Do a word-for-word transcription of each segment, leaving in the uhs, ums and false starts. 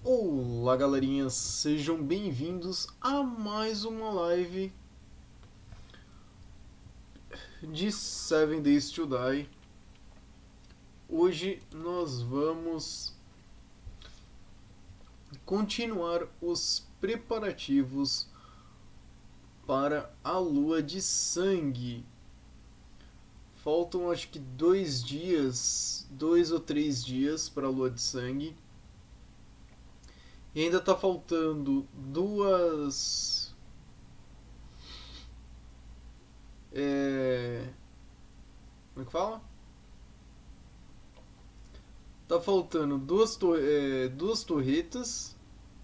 Olá, galerinha, sejam bem-vindos a mais uma live de Seven Days to Die. Hoje nós vamos continuar os preparativos para a Lua de Sangue. Faltam acho que dois dias, dois ou três dias para a Lua de Sangue. E ainda tá faltando duas. É... Como é que fala? Tá faltando duas, tor é, duas torretas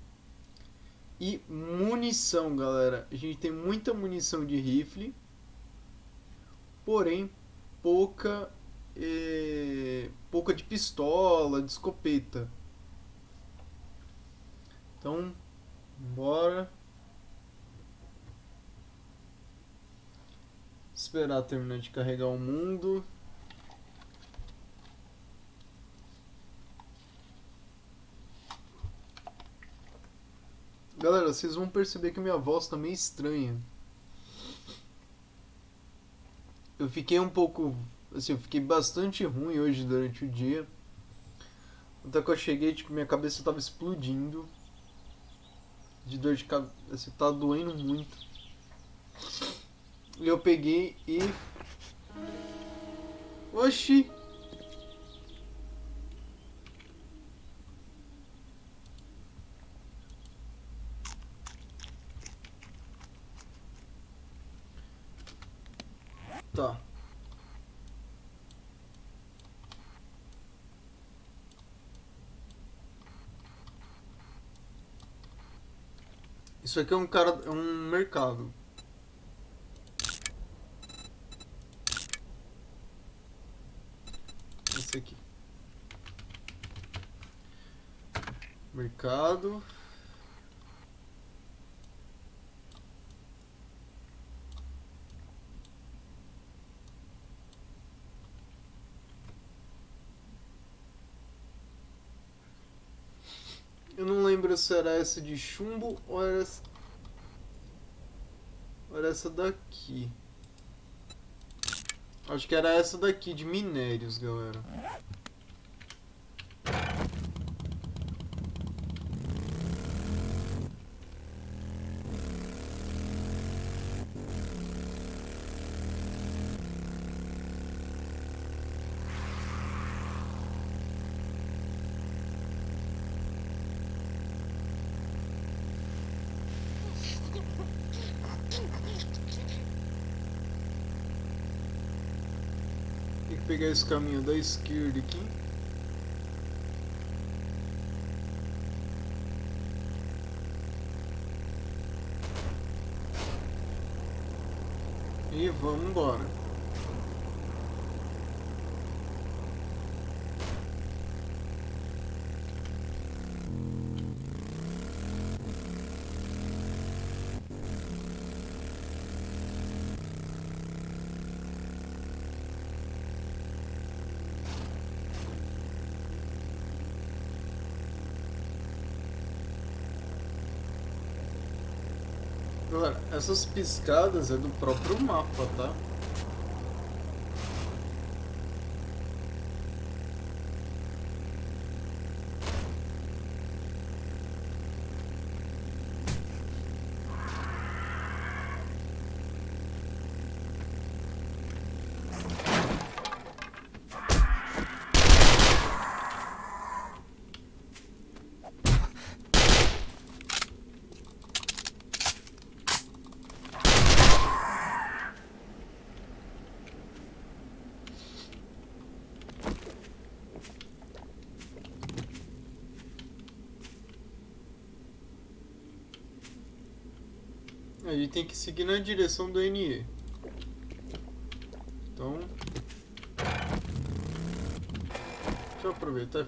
e munição, galera. A gente tem muita munição de rifle, porém pouca, é, pouca de pistola, de escopeta. Então, bora esperar terminar de carregar o mundo. Galera, vocês vão perceber que minha voz tá meio estranha. Eu fiquei um pouco, assim, eu fiquei bastante ruim hoje durante o dia. Até que eu cheguei, tipo, minha cabeça tava explodindo de dor de cabeça, assim, tá doendo muito. E eu peguei e... Oxi! Tá. Isso aqui é um cara, é um mercado. Esse aqui. Mercado. Eu não lembro se era essa de chumbo ou era essa, ou era essa daqui. Acho que era essa daqui de minérios, galera. Tem que pegar esse caminho da esquerda aqui. E vamos embora. Galera, essas piscadas é do próprio mapa, tá? A gente tem que seguir na direção do N E. Então... Deixa eu aproveitar.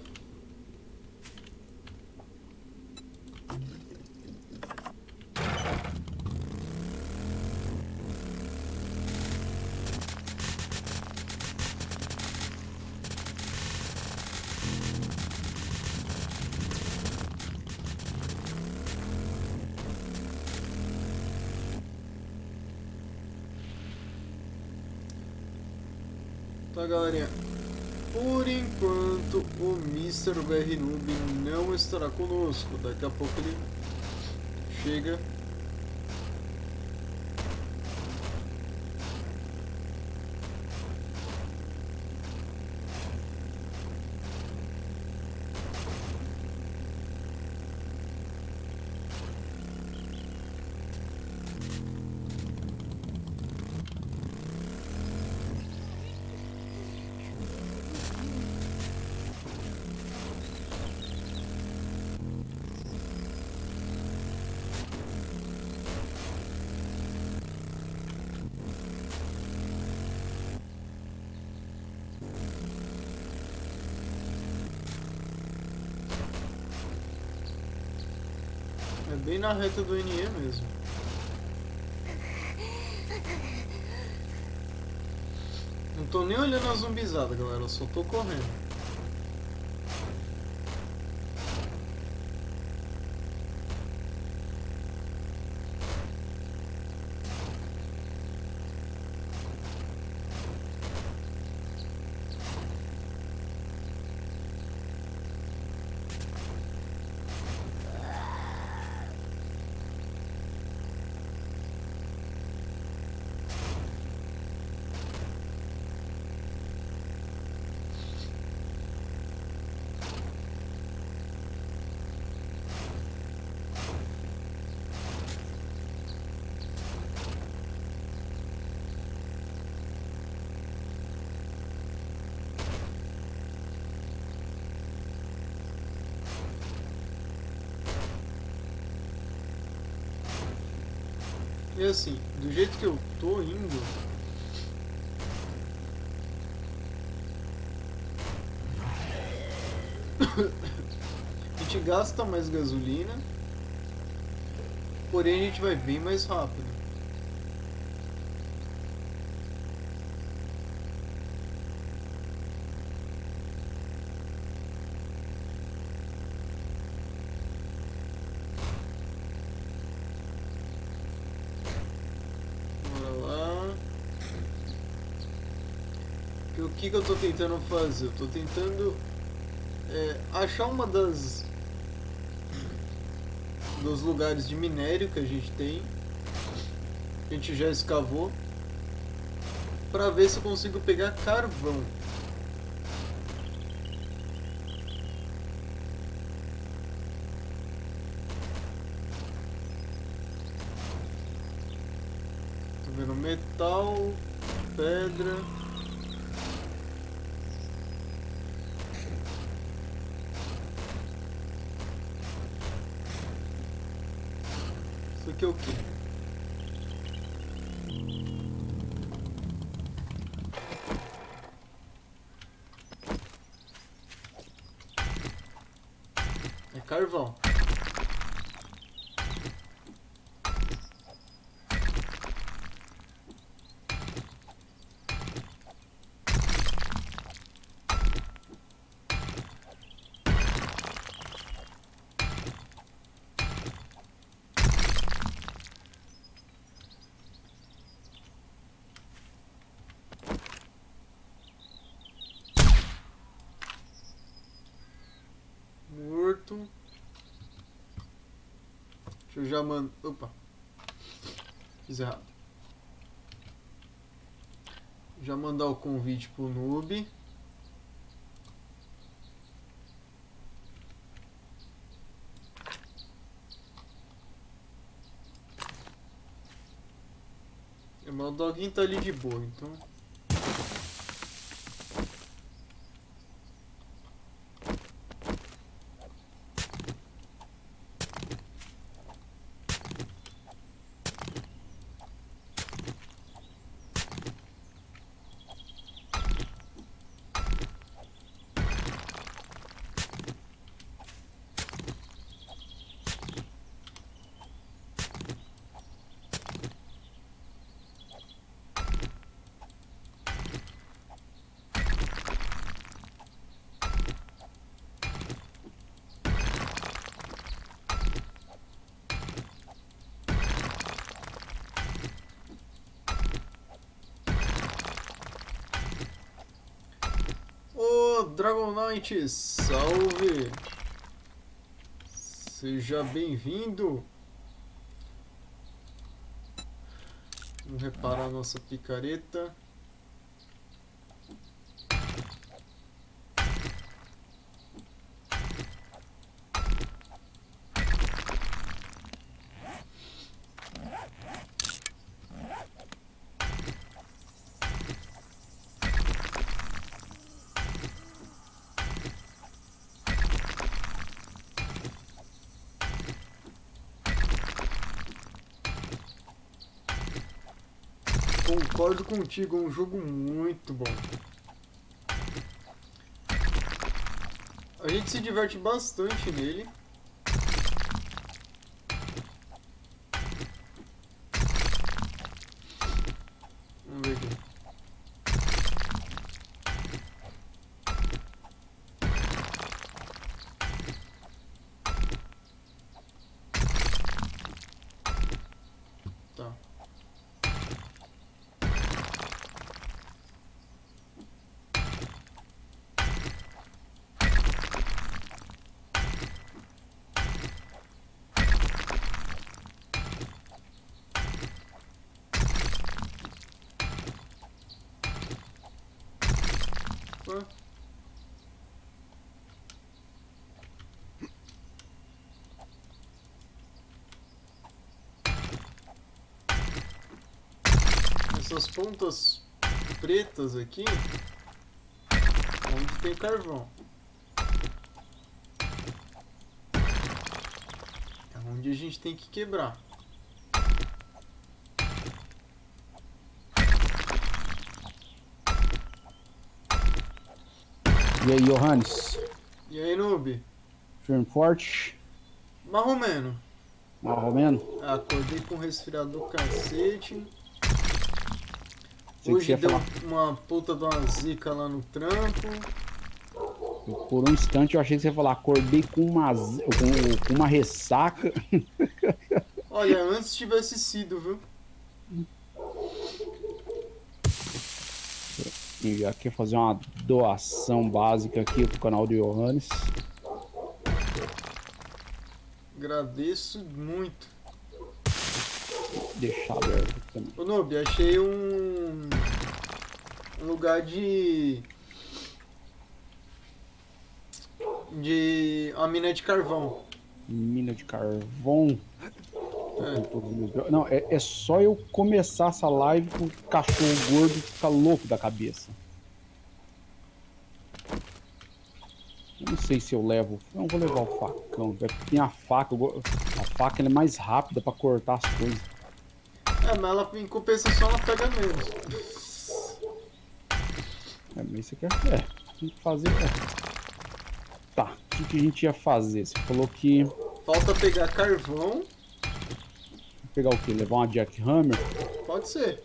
Tá, galerinha. Por enquanto, o mister V R Noob não estará conosco. Daqui a pouco ele chega. É bem na reta do N E mesmo. Não tô nem olhando a zumbizada, galera. Eu só tô correndo. E assim, do jeito que eu tô indo, a gente gasta mais gasolina, porém a gente vai bem mais rápido. O que, que eu tô tentando fazer? Eu tô tentando é, achar uma das dos lugares de minério que a gente tem, a gente já escavou, pra ver se eu consigo pegar carvão. Tô vendo metal, pedra. Isso aqui é o quê? É carvão. Morto. Deixa eu já mandar. Opa. Fiz errado. Já mandar o convite pro noob. Mas o doguinho tá ali de boa, então. Dragon Knight, salve! Seja bem-vindo! Vamos reparar a nossa picareta. Concordo contigo, é um jogo muito bom. A gente se diverte bastante nele. Vamos ver aqui. Tá. Essas pontas pretas aqui, onde tem carvão, é onde a gente tem que quebrar. E aí, Johannes? E aí, noob? Firme forte? Marromeno. Marromeno? Acordei com resfriado do cacete. Sei Hoje deu falar. uma puta de uma zica lá no trampo. Por um instante eu achei que você ia falar, acordei com uma, com, com uma ressaca. Olha, antes tivesse sido, viu? E já quer fazer uma doação básica aqui pro canal do Johannes. Agradeço muito. Deixar aberto aqui também. Ô noob, achei um, um lugar de... De... uma mina de carvão. Mina de carvão. É. Não, é, é só eu começar essa live com o cachorro gordo ficar louco da cabeça. Eu não sei se eu levo... Não, vou levar o facão. Tem a faca. A faca ela é mais rápida pra cortar as coisas. É, mas ela, em compensação, ela pega menos. É, mas isso aqui é... É, tem que fazer... É. Tá, o que, que a gente ia fazer? Você falou que... Falta pegar carvão. Pegar o quê? Levar uma jackhammer? Pode ser.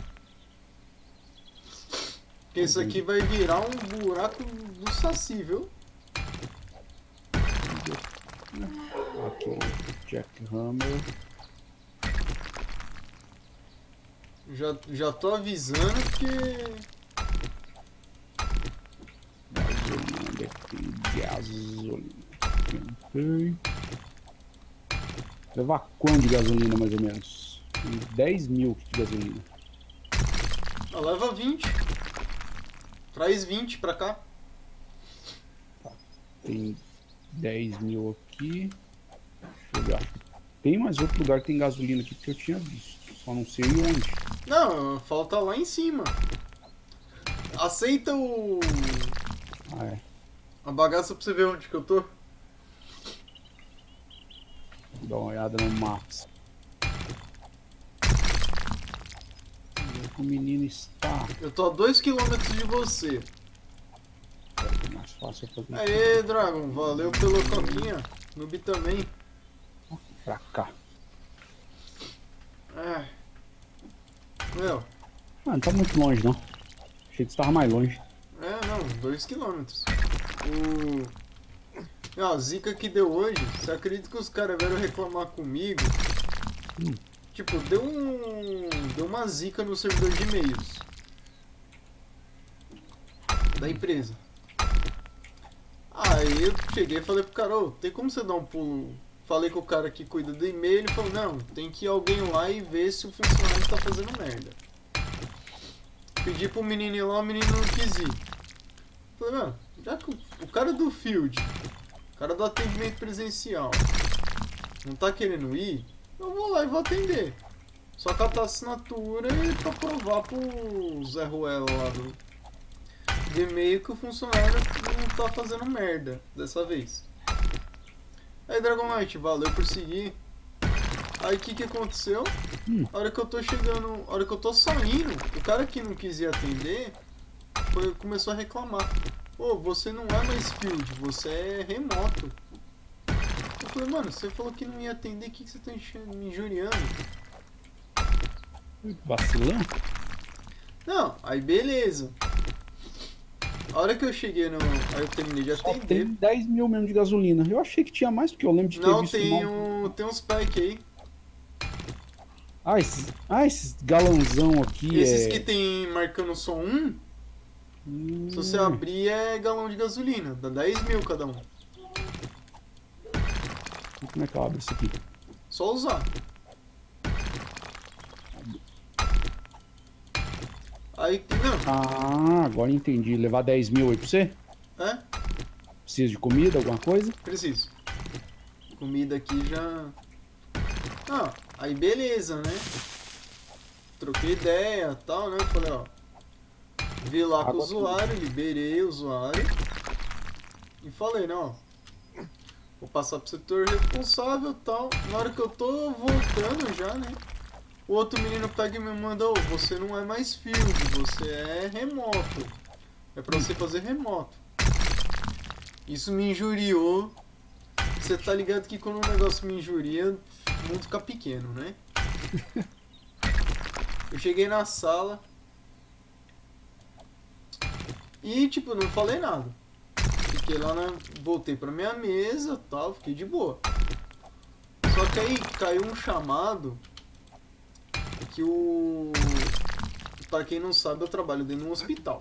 Porque isso aqui vai virar um buraco do saci, viu? Aqui, um jackhammer. Já, já tô avisando que... Gasolina, onde é que tem gasolina? Okay. Levar quanto de gasolina, mais ou menos? Tem dez mil de gasolina. Ah, leva vinte. Traz vinte pra cá. Tem dez mil aqui. Deixa eu ver. Tem mais outro lugar que tem gasolina aqui que eu tinha visto. Só não sei onde. Não, falta lá em cima. Aceita o... Ah, é. a bagaça pra você ver onde que eu tô. Dá uma olhada no Maps. Onde é que o menino está? Eu tô a dois quilômetros de você. É mais fácil eu fazer Aê, Dragon, valeu pela coquinha. Noob também. pra cá. É. Meu, Ah, não tá muito longe não. Achei que você tava mais longe. é não, dois quilômetros. O... Ah, a zica que deu hoje, você acredita que os caras vieram reclamar comigo? Hum. Tipo, deu um... deu uma zica no servidor de e-mails da empresa. Aí eu cheguei e falei pro cara, ô, tem como você dar um pulo? Falei com o cara que cuida do e-mail, ele falou, não, tem que ir alguém lá e ver se o funcionário tá fazendo merda. Pedi pro menino ir lá, o menino não quis ir. Falei, mano, já que o, o cara do field, o cara do atendimento presencial, não tá querendo ir, eu vou lá e vou atender. Só catar a assinatura e pra provar pro Zé Ruela lá do, do e-mail que o funcionário não tá fazendo merda dessa vez. Aí Dragonite, valeu por seguir. Aí o que que aconteceu? Hum. A hora que eu tô chegando, a hora que eu tô saindo, o cara que não quis ir atender foi, começou a reclamar. Ô, você não é mais field, você é remoto. Eu falei, mano, você falou que não ia atender, o que que você tá enchendo, me injuriando? Vacilão? Não, aí beleza. A hora que eu cheguei no... Aí eu terminei de Só atender. tem dez mil mesmo de gasolina. Eu achei que tinha mais, porque eu lembro de ter Não, visto tem, mais. um, tem uns pack aí. Ah, esses, ah, esses galãozão aqui Esses é... que tem marcando só um, Hum. se você abrir é galão de gasolina. Dá dez mil cada um. Como é que eu abro isso aqui? Só usar. Aí, não, Ah, agora entendi. Levar dez mil aí pra você? é? Precisa de comida, alguma coisa? Preciso. Comida aqui já... Ah, aí beleza, né? Troquei ideia e tal, né? Falei, ó. Vi lá com o Água usuário, liberei o usuário. E falei, não, ó. Vou passar pro setor responsável e tal. Na hora que eu tô voltando já, né? O outro menino pega e me manda, ô, você não é mais field, você é remoto. É pra você fazer remoto. Isso me injuriou. Você tá ligado que quando um negócio me injuria, o mundo fica pequeno, né? Eu cheguei na sala e, tipo, não falei nada. Fiquei lá, na... voltei pra minha mesa e tal, fiquei de boa. Só que aí caiu um chamado que o... Pra quem não sabe, eu trabalho dentro de um hospital.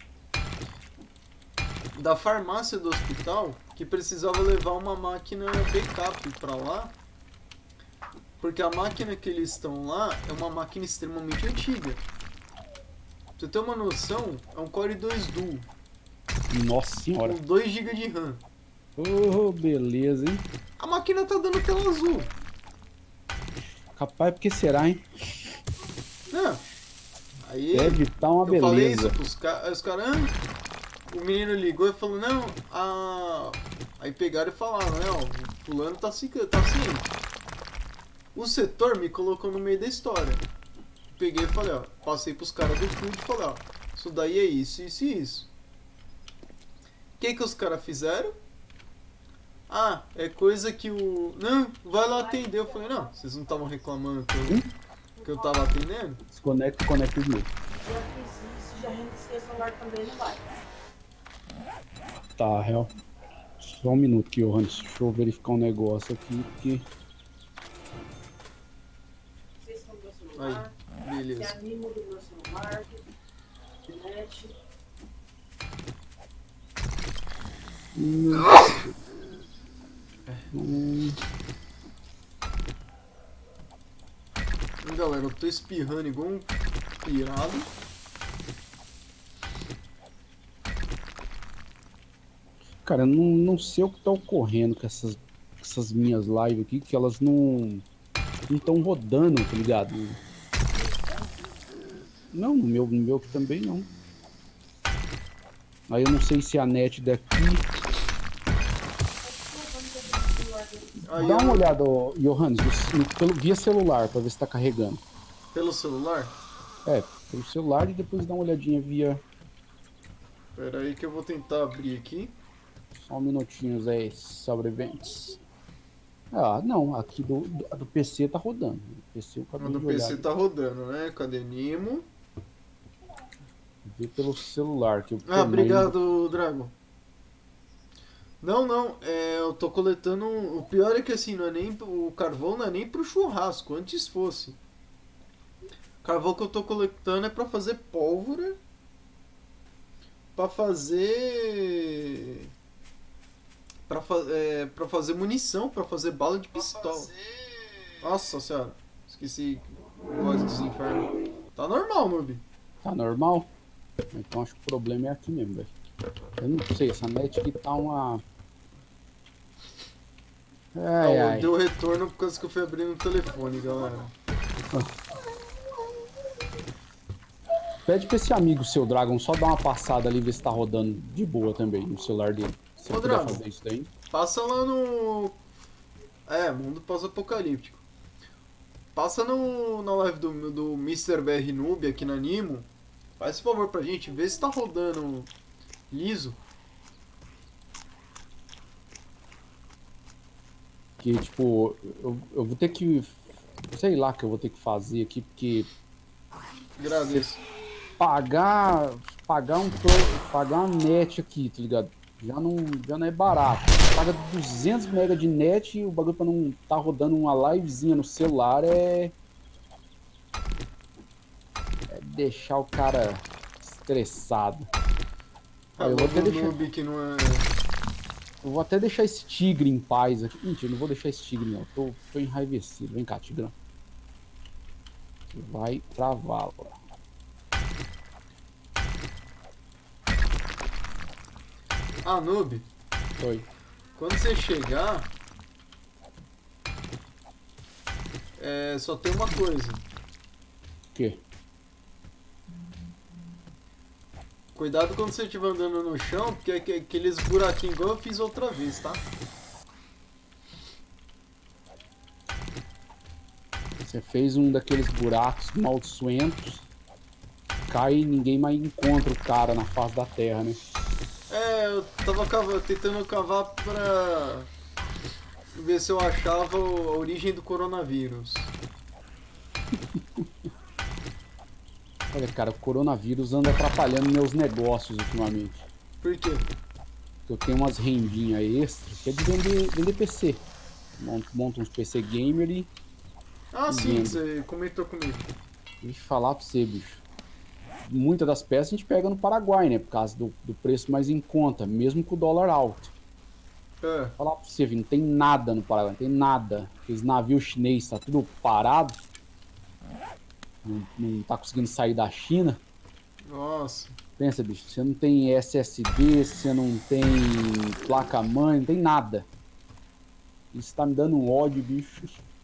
Da farmácia do hospital, que precisava levar uma máquina backup pra lá. Porque a máquina que eles estão lá é uma máquina extremamente antiga. Pra você ter uma noção, é um Core dois Duo. Nossa senhora. Com dois gigas de RAM. Oh, beleza, hein? A máquina tá dando tela azul. Capaz, porque será, hein? Não. Aí Deve estar uma eu beleza. falei isso pros caras. Os caras. Ah, o menino ligou e falou, não, a. Aí pegaram e falaram, né, ó, o fulano tá, ci- tá ciente. O setor me colocou no meio da história. Peguei e falei, ó, passei pros caras do field e falei, ó, isso daí é isso, isso e isso. O que que os caras fizeram? Ah, é coisa que o... Não, vai lá atender. Eu falei, não, vocês não estavam reclamando que eu, que eu tava atendendo? Desconecta e conecta de novo. Já fiz isso, já reiniciei o celular também, não vai. Tá, real. Só um minuto aqui, Johannes. Deixa eu verificar um negócio aqui, porque... Vocês são do meu celular, Aí, se beleza. anima do meu celular, internet. Hum. Hum. Galera, eu tô espirrando igual um pirado. Cara, eu não, não sei o que tá ocorrendo com essas, com essas minhas lives aqui, que elas não não estão rodando, tá ligado? Não, no meu, no meu aqui também não. Aí eu não sei se a net daqui... Aí Dá eu- uma olhada, ô, Johannes, no- no- pelo, via celular, pra ver se tá carregando. Pelo celular? É, pelo celular e depois dá uma olhadinha via... Pera aí que eu vou tentar abrir aqui. Só um minutinho aí, sobreviventes. Ah, não, aqui do, do, do P C tá rodando. O P C eu O acabei do de P C olhar. tá rodando, né? Cadê Nimo? Vê pelo celular. Que eu, Ah, obrigado, Drago. Não, não, é, eu tô coletando. O pior é que assim, não é nem, o carvão não é nem pro churrasco, antes fosse. O carvão que eu tô coletando é pra fazer pólvora. Pra fazer. pra, fa é, pra fazer munição, pra fazer bala de pistola. Nossa senhora, esqueci voz dos infernos. Tá normal, noob. Tá normal? Então acho que o problema é aqui mesmo, velho. Eu não sei, essa net aqui tá uma... Ai, Não, ai. deu retorno por causa que eu fui abrindo o telefone, galera. Pede pra esse amigo seu, Dragon, só dar uma passada ali e ver se tá rodando de boa também no celular dele. Se Ô, ele puder Dragon. fazer isso daí. Passa lá no... É, mundo pós-apocalíptico. Passa no, na live do, do mister B R Noob aqui na Nimo. Faz esse favor pra gente, vê se tá rodando liso. Que, tipo, eu, eu vou ter que... Sei lá que eu vou ter que fazer aqui, porque... Agradeço. Pagar... Pagar um... Pagar uma net aqui, tá ligado? Já não, já não é barato. Paga duzentos mega de net e o bagulho pra não tá rodando uma livezinha no celular é... É deixar o cara estressado. Olha, eu vou até deixar... Noob que não é... Eu vou até deixar esse tigre em paz aqui. Mentira, eu não vou deixar esse tigre não. Tô, tô enraivecido. Vem cá, tigrão. Você vai pra vala. Ah, Noob, Oi. quando você chegar... É, só tem uma coisa. O quê? Cuidado quando você estiver andando no chão, porque é aqueles buraquinhos igual eu fiz outra vez, tá? Você fez um daqueles buracos maldiçoentos. Cai e ninguém mais encontra o cara na face da terra, né? É, eu tava cava- tentando cavar pra ver se eu achava o- a origem do coronavírus. Olha, cara, o coronavírus anda atrapalhando meus negócios ultimamente. Por quê? Eu tenho umas rendinhas extras, que é de vender, vender P C. Monto, monto uns P C gamer e... Ah, sim, Vendo. você comentou comigo. Deixa eu falar pra você, bicho. Muitas das peças a gente pega no Paraguai, né? Por causa do, do preço mais em conta, mesmo com o dólar alto. É, Vou falar pra você, viu? Não tem nada no Paraguai, não tem nada. Aqueles navios chineses, tá tudo parado. Não, não tá conseguindo sair da China. nossa. Pensa, bicho, você não tem S S D, você não tem placa-mãe, não tem nada. Isso tá me dando um ódio, bicho.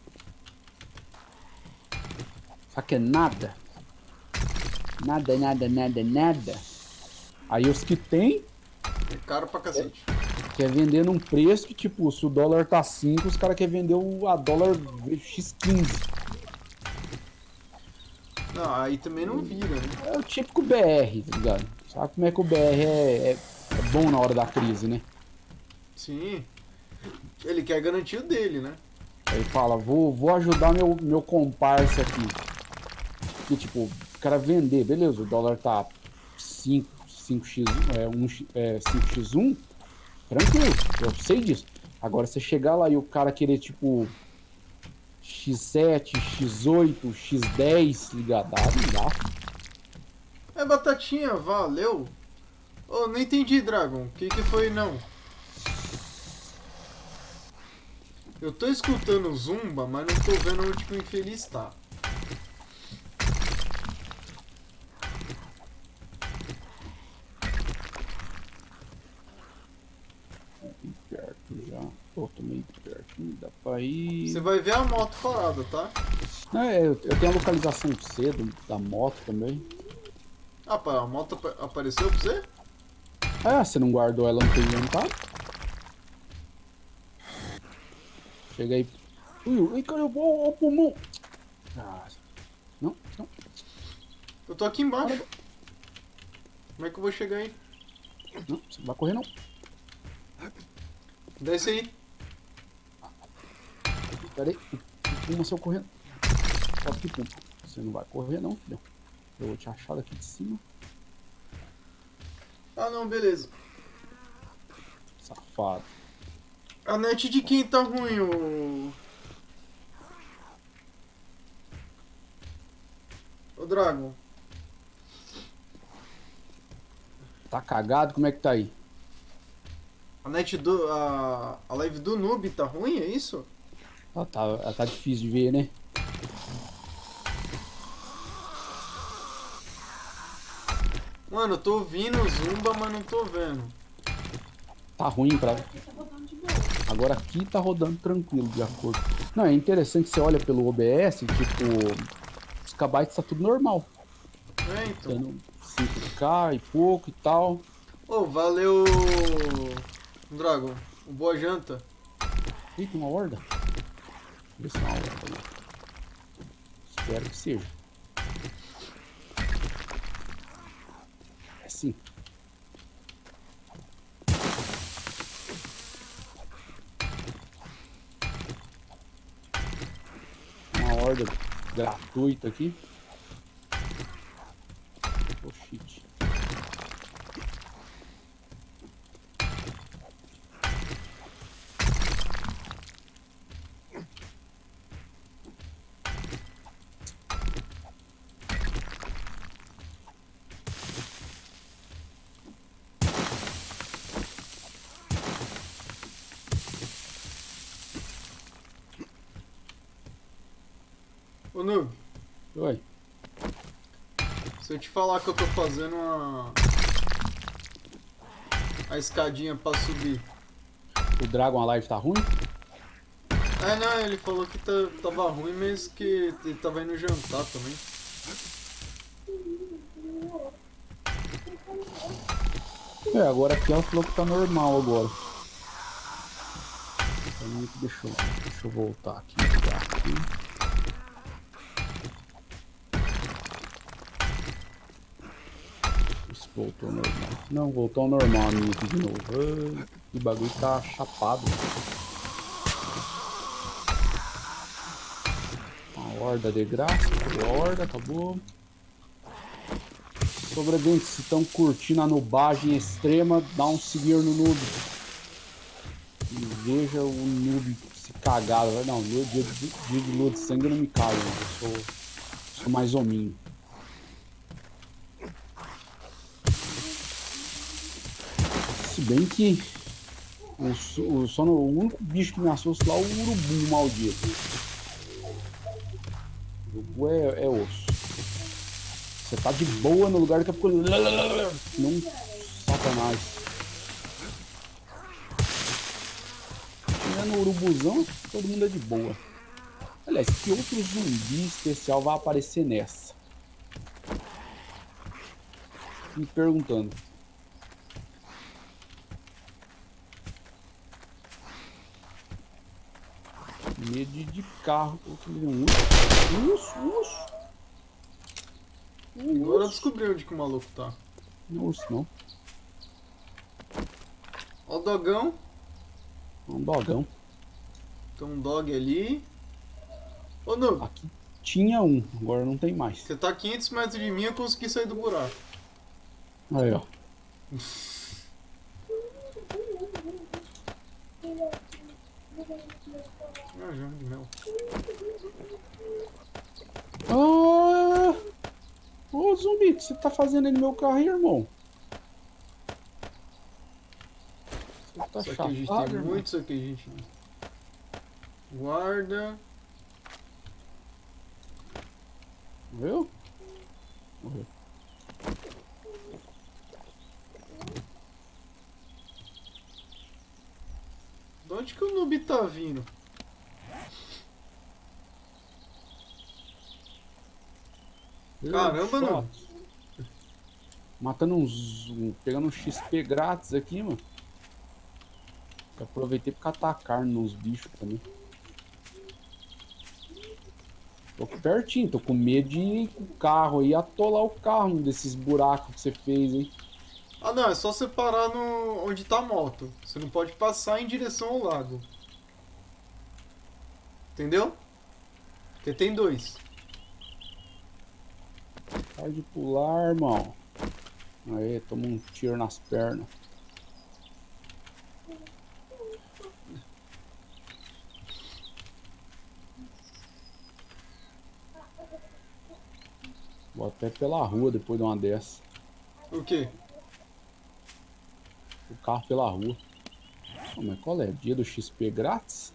Só que é nada. Nada, nada, nada, nada. Aí os que tem, É caro pra cacete. quer vender num preço que, tipo, se o dólar tá cinco, os caras querem vender o, a dólar xis quinze. Não, aí também não vira, né? É o típico B R, tá ligado? Sabe como é que o B R é, é, é bom na hora da crise, né? Sim. Ele quer garantir o dele, né? Aí ele fala, vou, vou ajudar meu, meu comparsa aqui. E, tipo, o cara vender, beleza, o dólar tá cinco, cinco x um, é, um, é, cinco x um, tranquilo, eu sei disso. Agora, você chegar lá e o cara querer, tipo, xis sete, xis oito, xis dez, ligado? Ah, não dá. É batatinha, valeu. Oh, não entendi, Dragon. O que que foi, não? Eu tô escutando Zumba, mas não tô vendo onde que o infeliz tá. Bem perto já. Pô, tô meio perto, não dá pra ir. Você vai ver a moto parada, tá? Não, é, eu, eu tenho a localização cedo da moto também. Ah, pá, a moto apa- apareceu pra você? Ah, você não guardou ela no teu inventário? Chega aí. Ui, ui, cara, eu vou ao pulmão. Ah, não, não. Eu tô aqui embaixo. Como é que eu vou chegar aí? Não, você não vai correr não. Desce aí. Pera aí. Puma seu correndo. Pode que puma. Você não vai correr não, filhão. Eu vou te achar daqui de cima. Ah, não, beleza. Safado. A net de quem tá ruim, ô... Ô, Dragon. Tá cagado? Como é que tá aí? A net do. A, a live do noob tá ruim, é isso? Ah, tá, tá difícil de ver, né? Mano, eu tô ouvindo o Zumba, mas não tô vendo. Tá ruim pra... Aqui tá rodando de boa. Agora aqui tá rodando tranquilo, de acordo. Não, é interessante que você olha pelo O B S, tipo... Os kbytes tá tudo normal. É, então. Dando cinco K e pouco e tal. Ô, valeu, Dragon. Boa janta. Eita, uma horda? Deixa eu ver se é uma horda ali. Espero que seja. É sim. Uma horda gratuita aqui. Oh shit. Ô, Noob, Oi. se eu te falar que eu tô fazendo uma... a escadinha pra subir. O Dragon Alive tá ruim? É, não, ele falou que tá, tava ruim, mas que ele tava indo jantar também. É, agora aqui ela falou que tá normal agora. Então, deixa eu, deixa eu voltar aqui. Tá aqui. Isso voltou ao normal. Não, voltou ao normal a minha aqui de novo. Ai, o bagulho tá chapado. Uma horda de graça. Acabou a horda, acabou. Sobreviventes, se estão curtindo a nubagem extrema, dá um seguir no noob. E veja o noob se cagar. Não, dia de, dia de lua de sangue não me caga, não. Eu sou, sou mais hominho. Se bem que o, o, só no, o único bicho que me assusta lá é o urubu maldito. O urubu é, é osso. Você tá de boa no lugar que eu fico... Não, satanás. Tirando o urubuzão, todo mundo é de boa. Aliás, que outro zumbi especial vai aparecer nessa? Me perguntando. Medo de carro. Urso, urso. Agora eu descobri onde que o maluco tá. Não, urso não. Ó o dogão. É um dogão. Tem um dog ali. Ô, Noob, Aqui tinha um, agora não tem mais. você tá a quinhentos metros de mim e eu consegui sair do buraco. Aí, ó. Ah, já de mel. Ah! Ô, zumbi, o que você tá fazendo aí no meu carro, aí, irmão? Você tá Isso aqui a gente chapado, tem irmão? muito, isso aqui a gente guarda. Viu? Morreu. De onde que o noob tá vindo? Caramba, Só. não. Matando uns. um- pegando um X P grátis aqui, mano. Eu aproveitei pra catar carne nos bichos também. Tô aqui pertinho, tô com medo de ir com o carro aí, atolar o carro num desses buracos que você fez aí. Ah, não, é só você parar no... onde tá a moto. Você não pode passar em direção ao lago. Entendeu? Porque tem dois. Para de pular, irmão. Aí, toma um tiro nas pernas. Vou até pela rua depois de uma dessa. O quê? O carro pela rua. Oh, mas qual é? Dia do X P grátis?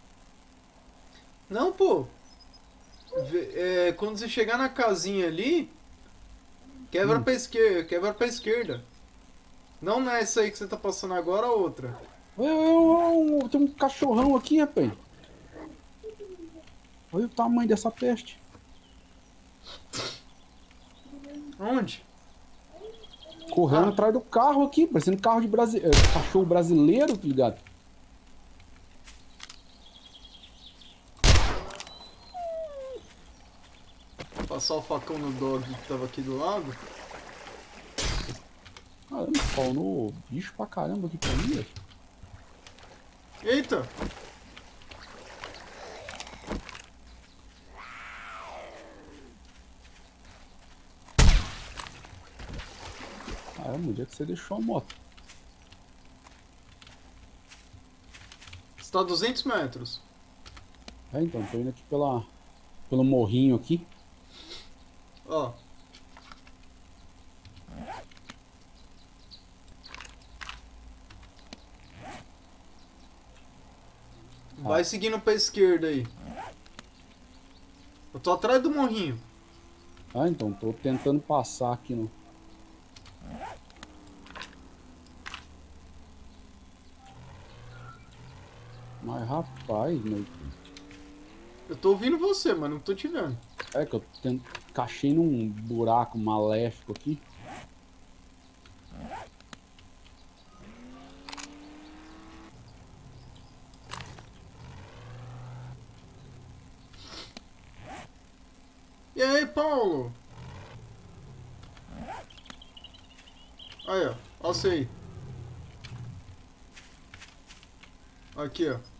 Não, pô. Vê- É, quando você chegar na casinha ali, quebra Hum. pra esquerda, quebra pra esquerda. Não nessa aí que você tá passando agora, a outra. Olha, olha, olha, tem um cachorrão aqui, rapaz. Olha o tamanho dessa peste. Onde? Correndo Ah. atrás do carro aqui, parecendo carro de brasi... é, cachorro brasileiro, tá ligado? Vou passar o facão no dog que tava aqui do lado. Caramba, spawnou bicho pra caramba aqui pra mim, velho. Eita! Caramba, onde é que você deixou a moto? Você tá a duzentos metros. É, então, tô indo aqui pela... pelo morrinho aqui. Ó. Vai seguindo pra esquerda aí. Eu tô atrás do morrinho. Ah, então, tô tentando passar aqui no... Mas rapaz, meu... Eu tô ouvindo você, mas não tô te vendo. É que eu tent... cachei num buraco maléfico aqui. E aí, Paulo? Aí, ó. Ó você aí. Aqui, ó.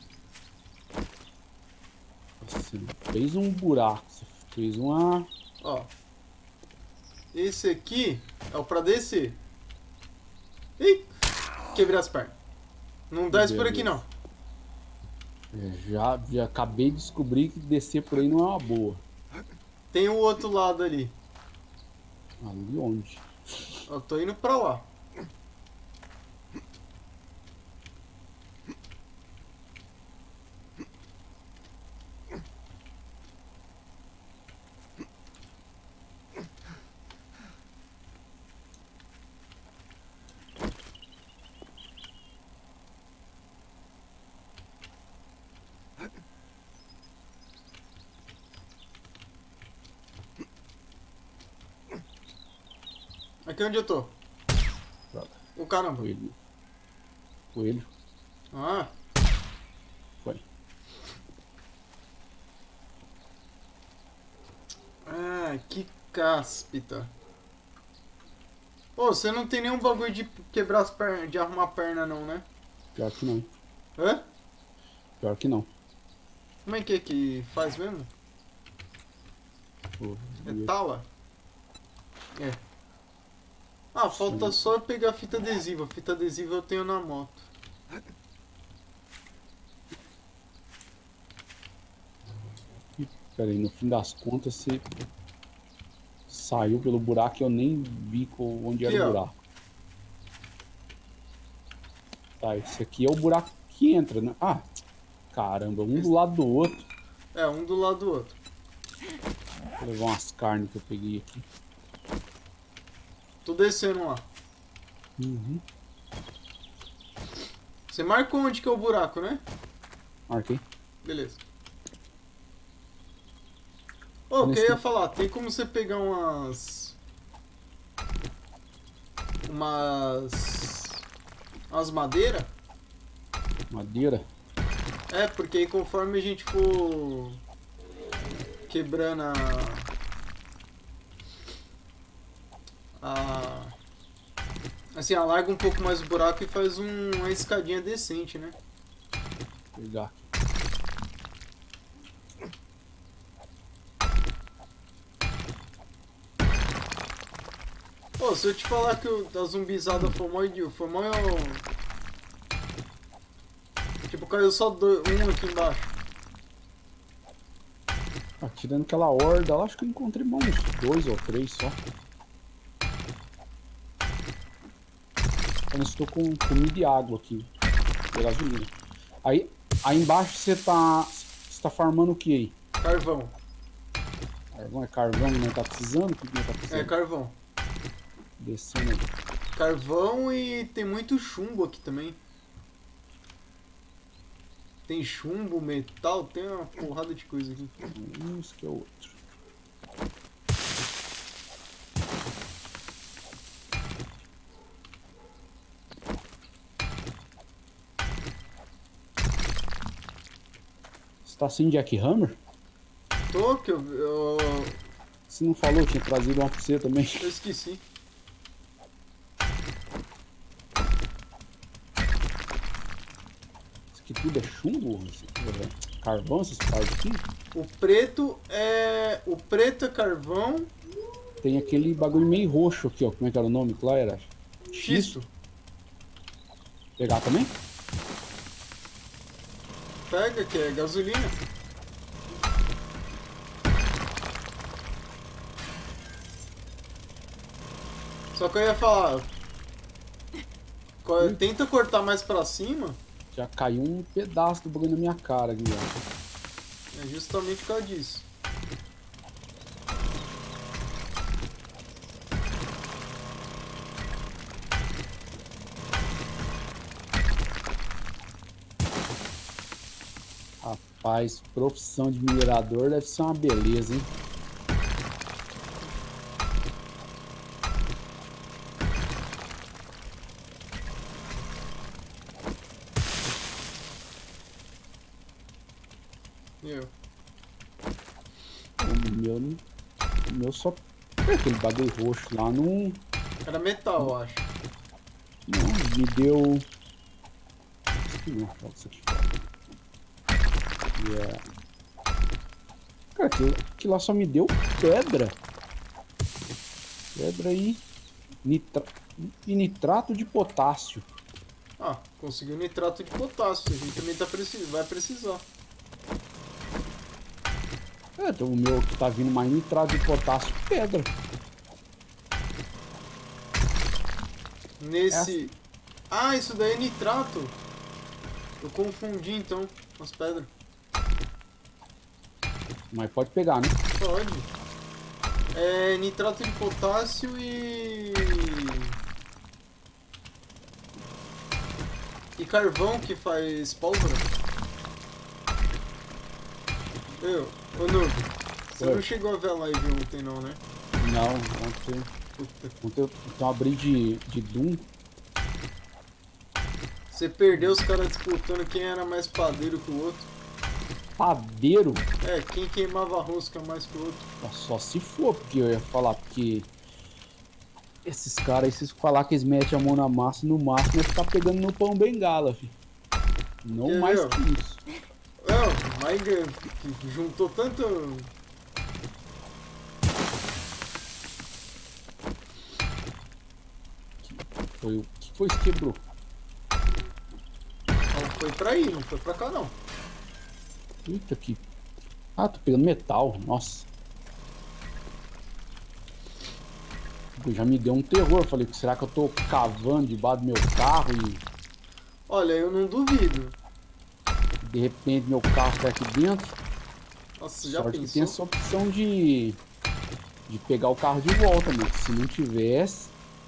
Você fez um buraco, você fez uma... Ó. Esse aqui é o pra descer. Ih! Quebrei as pernas. Não desce por aqui, não. É, já, já acabei de descobrir que descer por aí não é uma boa. Tem o outro lado ali. Ali onde? Eu tô indo pra lá. Aqui onde eu tô. Droga. O caramba. Coelho. Coelho. Ah. Foi. Ah, que cáspita. Pô, você não tem nenhum bagulho de quebrar as pernas, de arrumar a perna não, né? Pior que não. Hã? Pior que não. Como é que é que faz mesmo? Pô, É tala? É. Ah, falta Sim. só eu pegar a fita adesiva. A fita adesiva eu tenho na moto. Pera aí, no fim das contas você saiu pelo buraco e eu nem vi co- onde Aqui, era ó. o buraco. Tá, esse aqui é o buraco que entra, né? Ah, caramba, um do lado do outro. É, um do lado do outro. Vou levar umas carnes que eu peguei aqui. Tô descendo lá. Uhum. Você marcou onde que é o buraco, né? Marquei. Beleza. Ô, o que Nesse eu ia tempo. falar? Tem como você pegar umas... Umas... Umas madeiras? Madeira. É, porque aí conforme a gente for... Quebrando a... A... Assim, alarga um pouco mais o buraco e faz um- uma escadinha decente, né? Vou pegar aqui. Pô, se eu te falar que o da zumbizada foi mó idiota, foi mó... Tipo, caiu só dois, um aqui embaixo. Ah, tirando aquela horda lá, acho que eu encontrei bom, uns dois ou três só. Eu estou com comida e água aqui. E gasolina. Aí, aí embaixo você tá. Você tá farmando o que aí? Carvão. Carvão é carvão que não tá precisando? O que que não tá precisando? É, carvão. Descendo aí. Carvão e tem muito chumbo aqui também. Tem chumbo, metal, tem uma porrada de coisa aqui. Um, isso que é outro. Você tá sem jackhammer? Tô, que eu, eu, Você não falou, eu tinha trazido uma pra você também. eu esqueci. Isso aqui tudo é chumbo? Isso aqui é carvão, essas partes aqui? O preto é. O preto é carvão. Tem aquele bagulho meio roxo aqui, ó. Como é que era o nome lá, era? Xisto. Pegar também? Pega, que é gasolina. Só que eu ia falar. co- Tenta cortar mais pra cima. Já caiu um pedaço do bagulho na minha cara aqui, ó. É justamente por causa disso. Rapaz, profissão de minerador deve ser uma beleza, hein? Eu. O meu, não- o meu só... É aquele bagulho roxo lá não... Era metal, eu acho. Não, me deu... Isso aqui não, joga isso aqui fora. Yeah. Cara, aquilo, aquilo lá só me deu pedra. Pedra e, nitra... e nitrato de potássio. Ah, conseguiu nitrato de potássio. A gente também tá precis... vai precisar. É, então o meu que tá vindo mais nitrato de potássio e pedra. Nesse. Ah, isso daí é nitrato. Eu confundi então com as pedras. Mas pode pegar, né? Pode. É nitrato de potássio e. E carvão que faz pólvora. Eu, ô Noob, você Oi. não chegou a ver a live ontem não, né? Não, ontem, Puta. ontem eu então abri de, de Doom. Você perdeu os caras disputando quem era mais padeiro que o outro. Padeiro. É, quem queimava a rosca mais que o outro. Só se for, porque eu ia falar, porque esses caras aí, se falar que eles metem a mão na massa, no máximo ia ficar pegando no pão bengala, filho. Não Quer mais ver, ó? que isso. Não, mas que juntou tanto. Foi o que foi isso que quebrou? Não foi pra ir, não foi pra cá não. Eita que. Ah, tô pegando metal, nossa. Já me deu um terror. Falei, será que eu tô cavando debaixo do meu carro e Olha, eu não duvido. de repente meu carro tá aqui dentro? Nossa, já Sorte que tem pensou? essa opção de de pegar o carro de volta, né? Se não tivesse.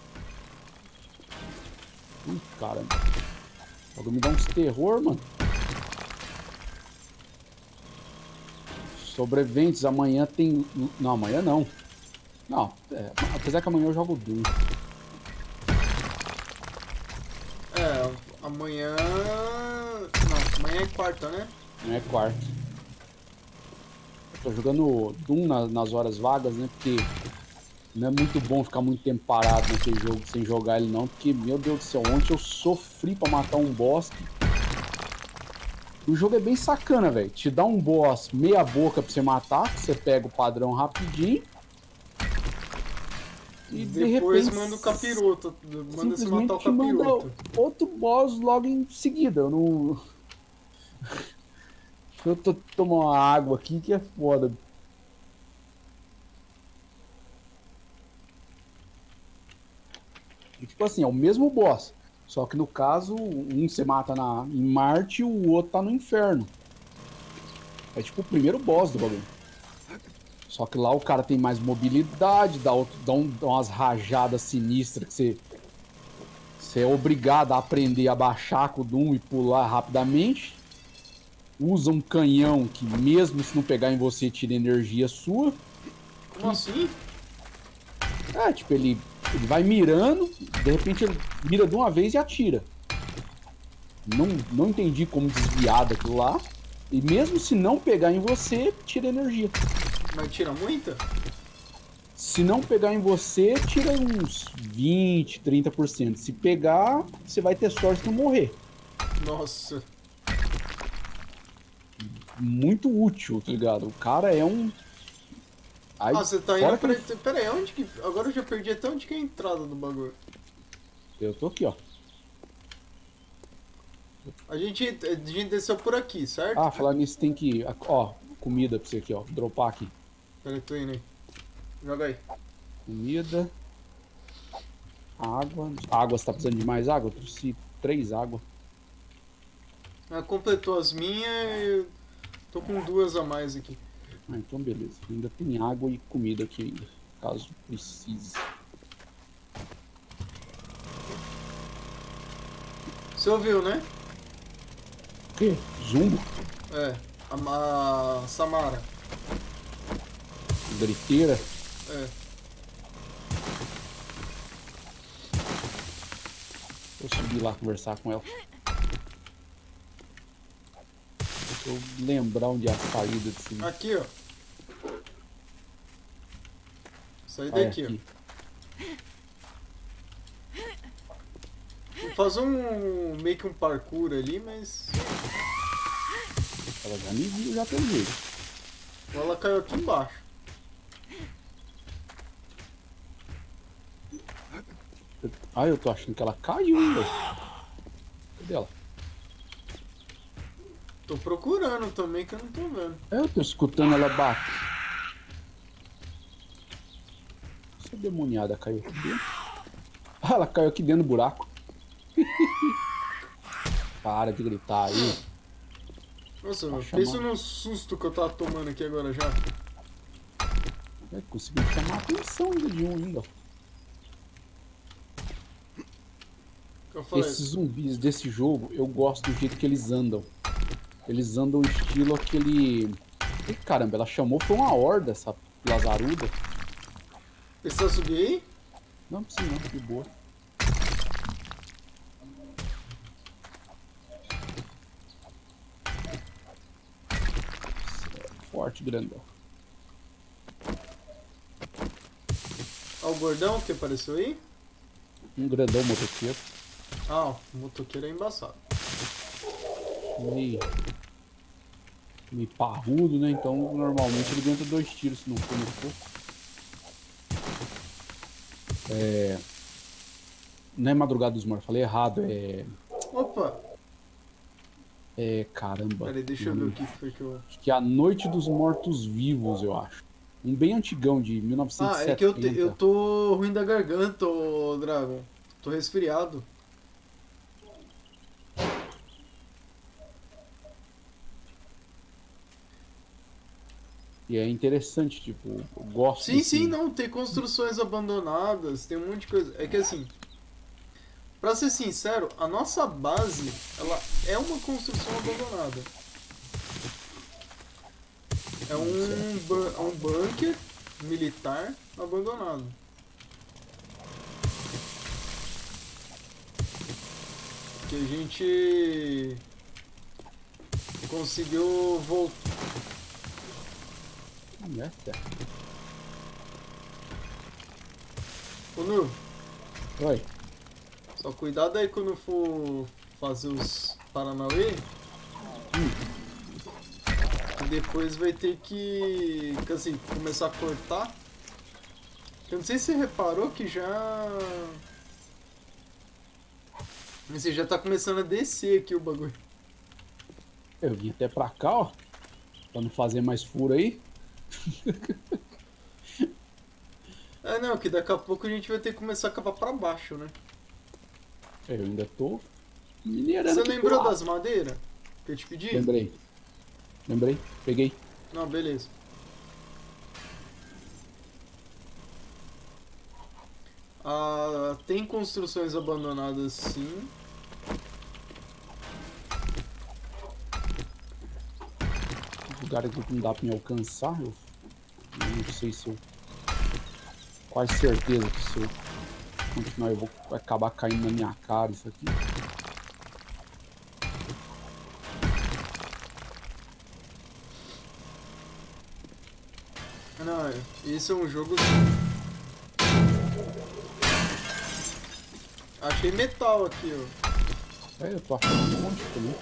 Ih, cara. Logo me dá uns terror, mano. Sobreviventes, amanhã tem. Não, amanhã não. Não, é, apesar que amanhã eu jogo Doom. É, amanhã. Não, amanhã é quarta, né? Não é quarto. Eu tô jogando Doom na- nas horas vagas, né? Porque não é muito bom ficar muito tempo parado naquele jogo sem jogar ele não. Porque, meu Deus do céu, ontem eu sofri pra matar um boss. Que... O jogo é bem sacana, velho. Te dá um boss meia boca pra você matar, que você pega o padrão rapidinho. E de Depois repente, manda o capiroto. Manda se simplesmente matar o te manda capiroto. outro boss logo em seguida. Eu não... Deixa eu to- tomar uma água aqui que é foda. E, tipo assim, é o mesmo boss. Só que no caso, um você mata na, em Marte e o outro tá no inferno. É tipo o primeiro boss do bagulho. Só que lá o cara tem mais mobilidade, dá, outro, dá, um, dá umas rajadas sinistras que você, você é obrigado a aprender a baixar com o Doom e pular rapidamente. Usa um canhão que mesmo se não pegar em você, tira energia sua. Como assim? É, tipo, ele, ele vai mirando, de repente ele mira de uma vez e atira. Não, não entendi como desviar daquilo lá. E mesmo se não pegar em você, tira energia. Mas tira muita? Se não pegar em você, tira uns vinte, trinta por cento. Se pegar, você vai ter sorte de não morrer. Nossa. Muito útil, tá ligado? O cara é um... Aí, Ah, você tá fora indo pra... que- Pera aí, onde que... Agora eu já perdi até onde que é a entrada do bagulho. Eu tô aqui, ó. A gente, a gente desceu por aqui, certo? Ah, falar nisso tem que... Ó, comida pra você aqui, ó. Dropar aqui. Pera aí, tô indo aí. Joga aí. Comida. Água. Água, você tá precisando de mais água? Eu trouxe três águas. Ah, completou as minhas e eu tô com duas a mais aqui. Ah, então beleza. Ainda tem água e comida aqui ainda. Caso precise. Você ouviu, né? O quê? Zumbo? É. A, Ma- Samara. Griteira? É. Vou subir lá conversar com ela. Deixa eu lembrar onde é a saída desse... Aqui, ó. Sai Ah, é daqui, aqui. ó. Vou fazer um... meio que um parkour ali, mas... Ela já me viu, já pelo jeito. Ela caiu aqui embaixo. Ah, eu tô achando que ela caiu, velho. Cadê ela? Tô procurando também, que eu não tô vendo. É, eu tô escutando ela bater. Essa demoniada caiu aqui dentro. Ah, ela caiu aqui dentro do buraco. Para de gritar aí. Nossa, Tá meu, chamando. pensa no susto que eu tava tomando aqui agora já. É, conseguiu chamar a atenção ainda de um ainda. Que eu falei. Esses zumbis desse jogo, eu gosto do jeito que eles andam. Eles andam estilo aquele... Ih, caramba, ela chamou, foi uma horda essa lazaruda. Precisa subir aí? Não precisa não, de boa. Forte, grandão. Ó o gordão que apareceu aí. Um grandão motoqueiro. Ah, ó, o motoqueiro é embaçado. Meio... meio parrudo, né? Então, normalmente ele aguenta dois tiros se não for no foco. É... Não é Madrugada dos Mortos, falei errado. É... Opa! É... Caramba. Peraí, deixa eu ver o que foi que eu... Acho que é A Noite dos Mortos Vivos, eu acho. Um bem antigão, de mil novecentos e setenta. Ah, é que eu, te- eu tô ruim da garganta, ô Dragon. Tô resfriado. E é interessante, tipo, eu gosto Sim, desse- sim, não, tem construções abandonadas, tem um monte de coisa. É que assim, pra ser sincero, a nossa base, ela é uma construção abandonada. É um, bu- é um bunker militar abandonado. Que a gente conseguiu voltar. Merda. Ô Nu, Oi. só cuidado aí quando for fazer os Paranauê. Que depois vai ter que, que assim, começar a cortar. Eu não sei se você reparou que já. Você já tá começando a descer aqui o bagulho. Eu vim até pra cá, ó. Pra não fazer mais furo aí. É, não, que daqui a pouco a gente vai ter que começar a cavar pra baixo, né? Eu ainda tô minerando. Você aqui lembrou pro lado. das madeiras que eu te pedi? Lembrei. Lembrei. Peguei. Não, beleza. Ah, tem construções abandonadas sim. Lugar aqui que não dá pra me alcançar. Eu, eu não sei se eu. Quase certeza que se eu continuar eu vou acabar caindo na minha cara isso aqui. Não, esse é um jogo. Achei metal aqui, ó. É, eu tô achando um monte também.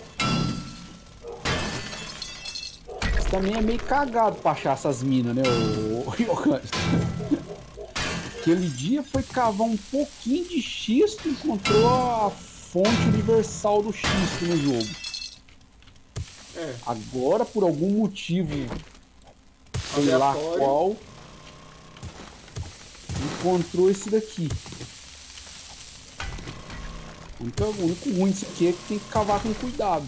Você também é meio cagado pra achar essas minas, né, ô Yokan? Aquele dia foi cavar um pouquinho de xisto e encontrou a fonte universal do xisto no jogo. É. Agora, por algum motivo, sei lá Aleatório. qual, encontrou esse daqui. Então, o único ruim disso aqui é que tem que cavar com cuidado.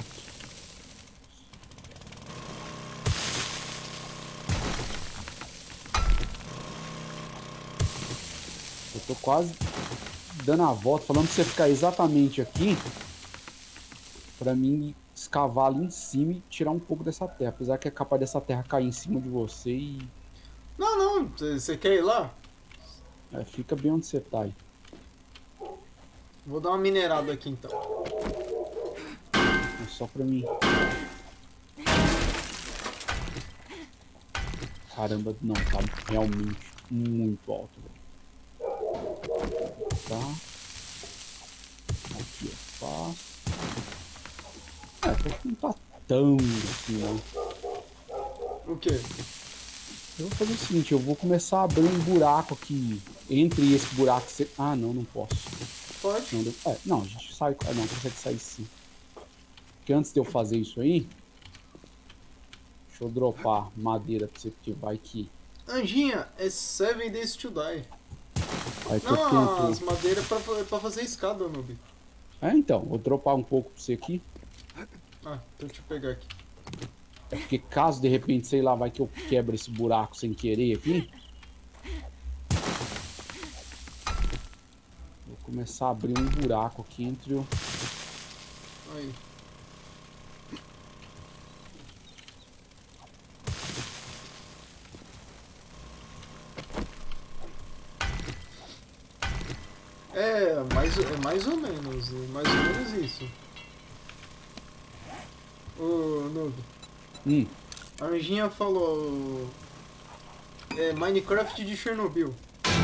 Eu tô quase dando a volta, falando pra você ficar exatamente aqui, pra mim escavar ali em cima e tirar um pouco dessa terra. Apesar que é capaz dessa terra cair em cima de você e Não, não, você quer ir lá? é, fica bem onde você tá aí. Vou dar uma minerada aqui então. É só pra mim. Caramba, não, tá realmente muito alto, velho. Tá. Aqui é fácil. É, acho que não tá tão assim, não. O quê? Eu vou fazer o seguinte, eu vou começar a abrir um buraco aqui. Entre esse buraco... Você... Ah, não, não posso. Pode? Não, é, não, a gente sai... Ah, não, consegue sair sim. Porque antes de eu fazer isso aí... Deixa eu dropar madeira pra você, porque vai que... Anjinha, é Seven Days to Die. Vai que eu Não, as tento... madeiras pra, pra fazer escada, noob. É, então, vou dropar um pouco pra você aqui. Ah, então deixa eu pegar aqui. É porque caso de repente, sei lá, vai que eu quebro esse buraco sem querer aqui. Vou começar a abrir um buraco aqui entre o... Aí. É, mais, é mais ou menos, é mais ou menos isso. Ô, noob, Hum, a Anjinha falou... É Minecraft de Chernobyl.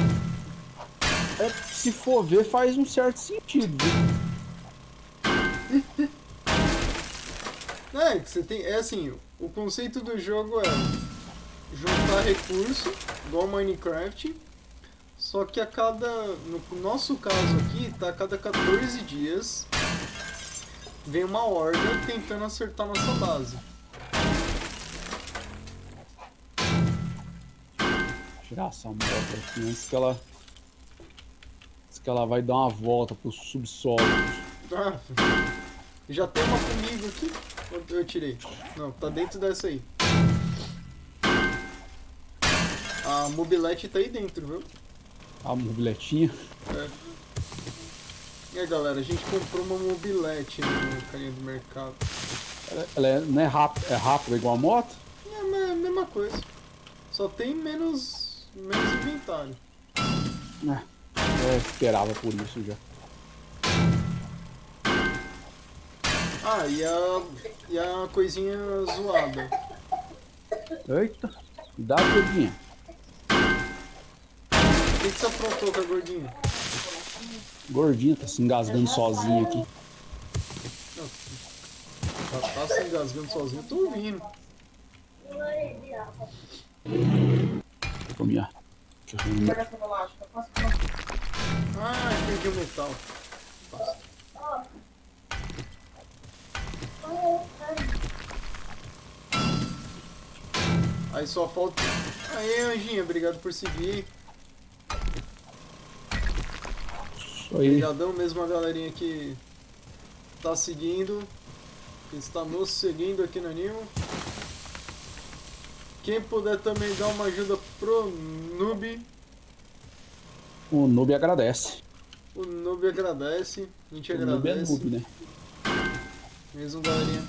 é, se for ver, faz um certo sentido, viu? É, que você tem. É assim, o conceito do jogo é juntar recurso, igual Minecraft, só que a cada. No nosso caso aqui, tá a cada quatorze dias vem uma horda tentando acertar nossa base. Tirar essa moto aqui antes que ela... Antes que ela vai dar uma volta pro subsolo. Ah, já tem uma comigo aqui. Eu, eu tirei. Não, tá dentro dessa aí. A mobilete tá aí dentro, viu? A mobiletinha. É. E aí, galera, a gente comprou uma mobilete no carinha do mercado. Ela, ela é, não é rápida, é rápida igual a moto? É a me- mesma coisa. Só tem menos, menos inventário. É, eu esperava por isso já. Ah, e a, e a coisinha zoada. Eita, cuidado, gordinha. O que, que você aprontou com a gordinha? Gordinha tá se engasgando sozinha aqui. Ela tá se engasgando sozinha, eu tô ouvindo. Comi, ó. Ah, perdi o metal. Basta. Aí só falta. Aí, Anjinha, obrigado por seguir. Isso Oi. Obrigadão mesmo a galerinha que tá seguindo, que está nos seguindo aqui no Animo. Quem puder também dar uma ajuda pro Noob, O noob agradece. o Noob agradece, a gente O noob é agradece. noob, né? Mesmo, galerinha.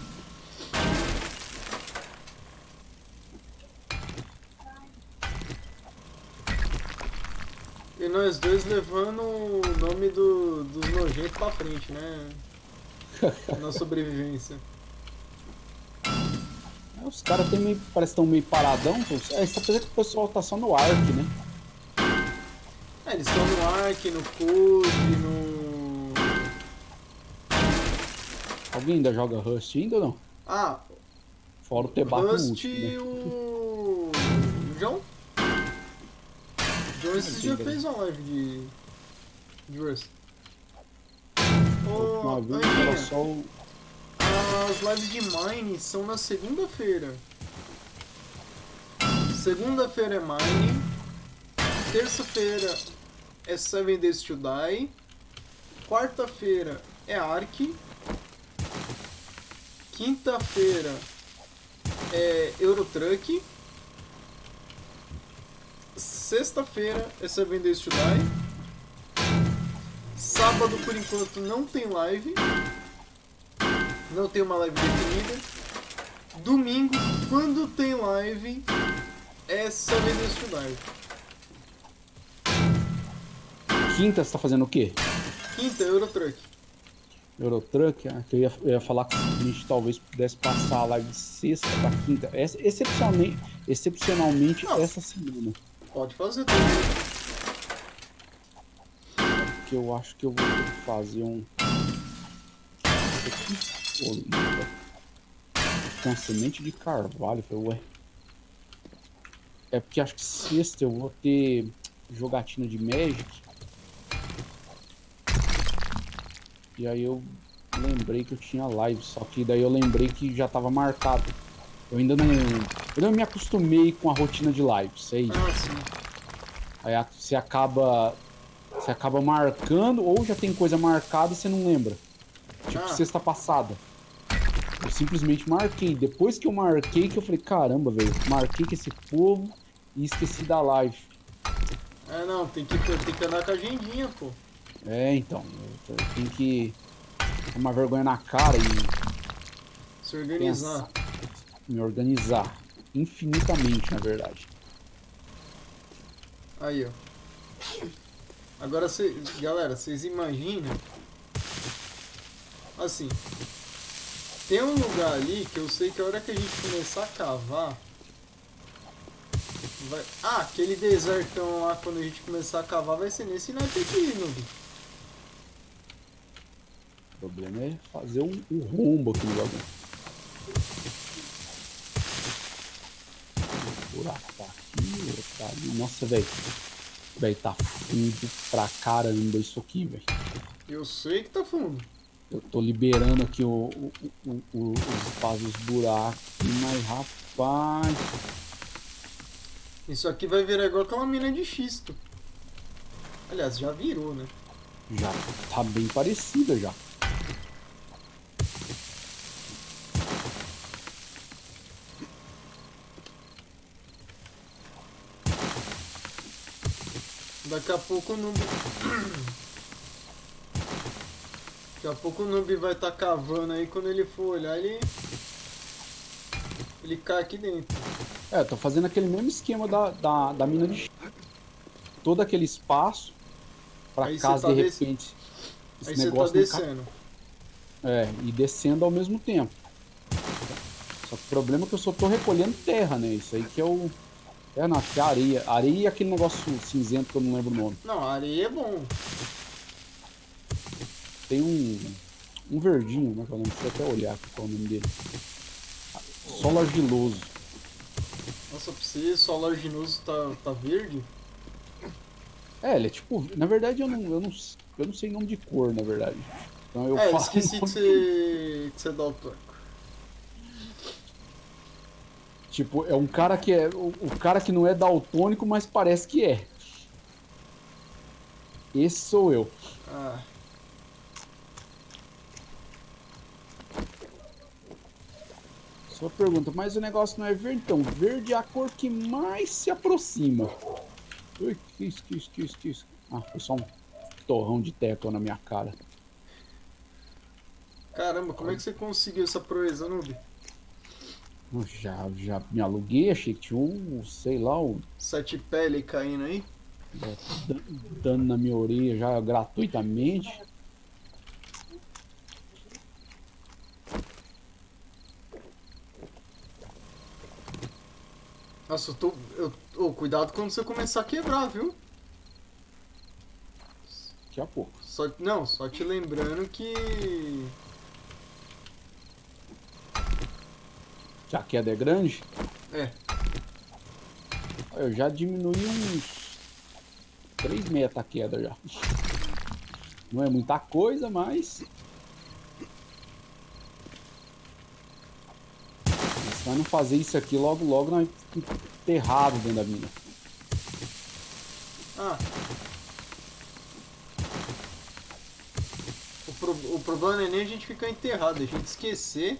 E nós dois levando o nome do, dos nojentos pra frente, né? Na sobrevivência. Os caras tem meio, parece que estão meio paradão. Pô. É, isso apesar que o pessoal tá só no Ark, né? É, eles estão no Ark, no Code, no... Alguém ainda joga Rust ainda ou não? Ah, Fora o Tebaco no Rust último, e né? o... João? João esse dia fez uma live de... de Rust. Ô, Uma vez era Aninha, só o... as lives de Mine são na segunda-feira. Segunda-feira é Mine. Terça-feira é Seven Days to Die. Quarta-feira é Ark. Quinta-feira é Eurotruck. Sexta-feira é Seven Days to Die. Sábado, por enquanto, não tem live. Não tem uma live definida. Domingo, quando tem live, é Seven Days to Die. Quinta você tá fazendo o quê? Quinta, Eurotruck. Eurotruck? Ah, que eu, ia, eu ia falar que a gente talvez pudesse passar a live de sexta pra quinta. Essa, excepcionalmente, excepcionalmente Não. essa semana. Pode fazer também. Porque eu acho que eu vou ter que fazer um... Pô, com semente de carvalho. Falei, ué. É porque acho que sexta eu vou ter jogatina de Magic. E aí eu lembrei que eu tinha live, só que daí eu lembrei que já tava marcado. Eu ainda não, eu não me acostumei com a rotina de live, sei. Ah, sim. Aí a- você acaba, você acaba marcando ou já tem coisa marcada e você não lembra. Tipo Ah. sexta passada. Eu simplesmente marquei. Depois que eu marquei que eu falei, caramba, velho, marquei com esse povo e esqueci da live. É, não, tem que, tem que andar com a agendinha, pô. É, então, eu tenho que tomar vergonha na cara e Se organizar. pensar, me organizar infinitamente, na verdade. Aí, ó. Agora, cê, galera, vocês imaginam... Assim... Tem um lugar ali que eu sei que a hora que a gente começar a cavar... Vai... Ah, aquele desertão lá, quando a gente começar a cavar, vai ser nesse naipe aqui, Noob. O problema é fazer um, um rombo aqui no bagulho. O buraco tá aqui, o outro tá ali. Nossa, velho. Velho, tá fundo pra caramba isso aqui, velho. Eu sei que tá fundo. Eu tô liberando aqui o, o, o, o, os espaços dos buracos, mas rapaz. Isso aqui vai virar igual aquela mina de xisto. Aliás, já virou, né? Já tá bem parecida já. Daqui a pouco o noob... Daqui a pouco o noob vai estar tá cavando aí, quando ele for olhar, ele... Ele cai aqui dentro. É, eu tô fazendo aquele mesmo esquema da, da, da mina de X. Todo aquele espaço pra Aí caso cê tá de des- repente esse Aí você tá negócio não ca- descendo. É, e descendo ao mesmo tempo. Só que o problema é que eu só tô recolhendo terra, né? Isso aí que é o... É, não, acho que é areia. Areia e aquele negócio cinzento que eu não lembro o nome. Não, a areia é bom. Tem um... Um verdinho, como é que é o nome? Deixa eu até olhar aqui qual é o nome dele. Solo argiloso. Nossa, pra você, solo arginoso tá, tá verde? É, ele é tipo... Na verdade, eu não, eu não, eu não sei nome de cor, na verdade. Então eu é, falo... esqueci que você, que você dá o toque. Tipo, é um cara que é... O, o cara que não é daltônico, mas parece que é. Esse sou eu. Ah. Só pergunta, mas o negócio não é verde? Então, verde é a cor que mais se aproxima. Ui, que isso, que isso, que isso, que isso. Ah, foi só um torrão de teco na minha cara. Caramba, como é que você conseguiu essa proeza, noob? Eu Já, já me aluguei, achei que tinha um, sei lá, um Sete pele caindo aí? é, dan- dano na minha orelha já gratuitamente. Nossa, eu tô. Eu, ô, cuidado quando você começar a quebrar, viu? Daqui a pouco. Só, não, só te lembrando que. Se a queda é grande, É, eu já diminui uns três metros a queda já. Não é muita coisa, mas... Se nós não fazer isso aqui, logo logo nós ficamos enterrados dentro da mina. ah. O, pro, o problema não é nem a gente ficar enterrado, é a gente esquecer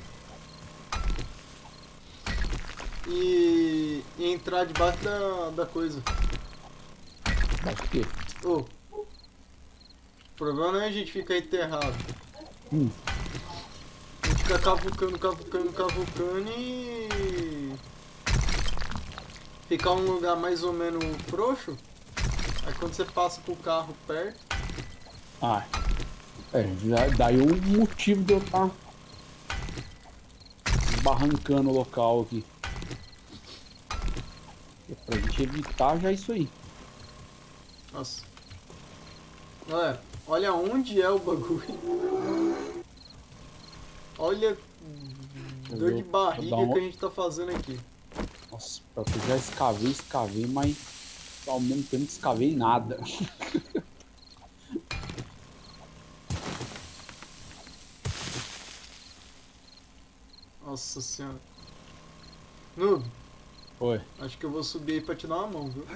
e, e entrar debaixo da, da coisa. Mas o quê? Ô, o problema não é a gente ficar enterrado. Hum. A gente fica cavucando, cavucando, cavucando e ficar um lugar mais ou menos frouxo. Aí quando você passa com o carro perto, Ah, é, já, daí o motivo de eu estar barrancando o local aqui. É pra gente evitar já isso aí. nossa. Galera, olha onde é o bagulho. Olha Eu dor vou- de vou barriga dar uma- que a gente tá fazendo aqui. Nossa, eu já escavei, escavei, mas ao mesmo tempo não escavei nada. Nossa senhora. Noob, Oi. acho que eu vou subir aí pra te dar uma mão, viu?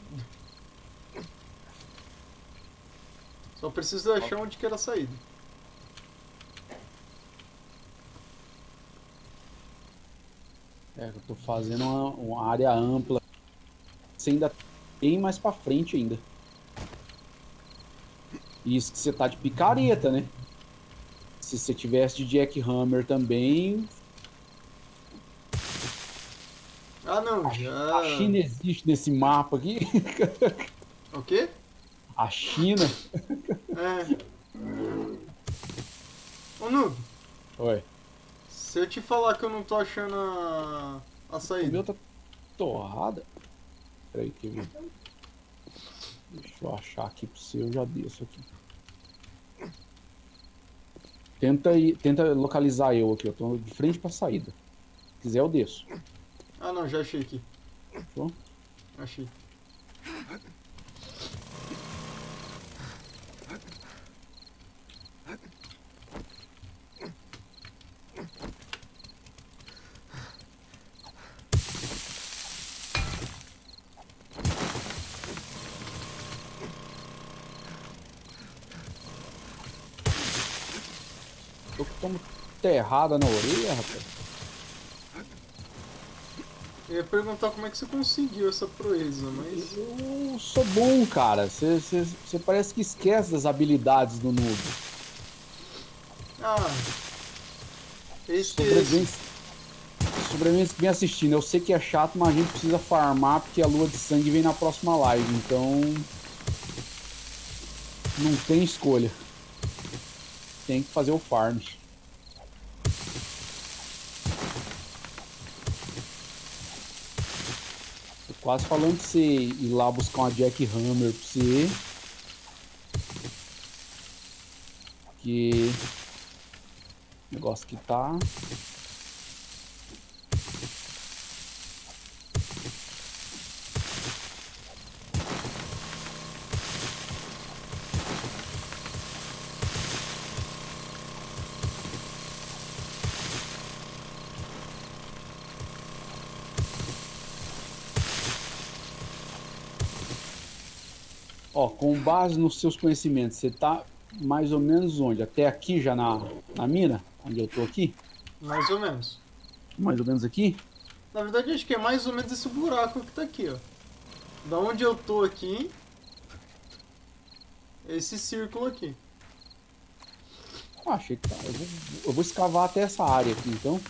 Só preciso achar onde que era a saída. É, eu tô fazendo uma, uma área ampla. Você ainda tem mais pra frente ainda. Isso que você tá de picareta, né? Se você tivesse de jackhammer também, Ah não, a já. China existe nesse mapa aqui. O quê? A China. É. Ô Noob, Oi. se eu te falar que eu não tô achando a, a O saída. meu tá torrada. Peraí que eu... Deixa eu achar aqui pro seu, eu já desço aqui. Tenta, ir, tenta localizar eu aqui, eu tô de frente pra saída. Se quiser eu desço. Ah não, já achei aqui. Fechou? Achei. Tô com tomo terrada na orelha, rapaz. Eu ia perguntar como é que você conseguiu essa proeza, mas. Eu sou bom, cara. Você parece que esquece das habilidades do noob. Ah. Esse Sobreviventes, sobreviventes que vem assistindo. Eu sei que é chato, mas a gente precisa farmar porque a lua de sangue vem na próxima live. Então. Não tem escolha. Tem que fazer o farm. Tô quase falando de você ir lá buscar uma jackhammer pra você. Que o negócio que tá. Ó, com base nos seus conhecimentos, você tá mais ou menos onde? Até aqui já na, na mina? Onde eu tô aqui? Mais ou menos. Mais ou menos aqui? Na verdade, acho que é mais ou menos esse buraco que tá aqui, ó. Da onde eu tô aqui, esse círculo aqui. Ah, achei que tá. Eu vou, eu vou escavar até essa área aqui, então.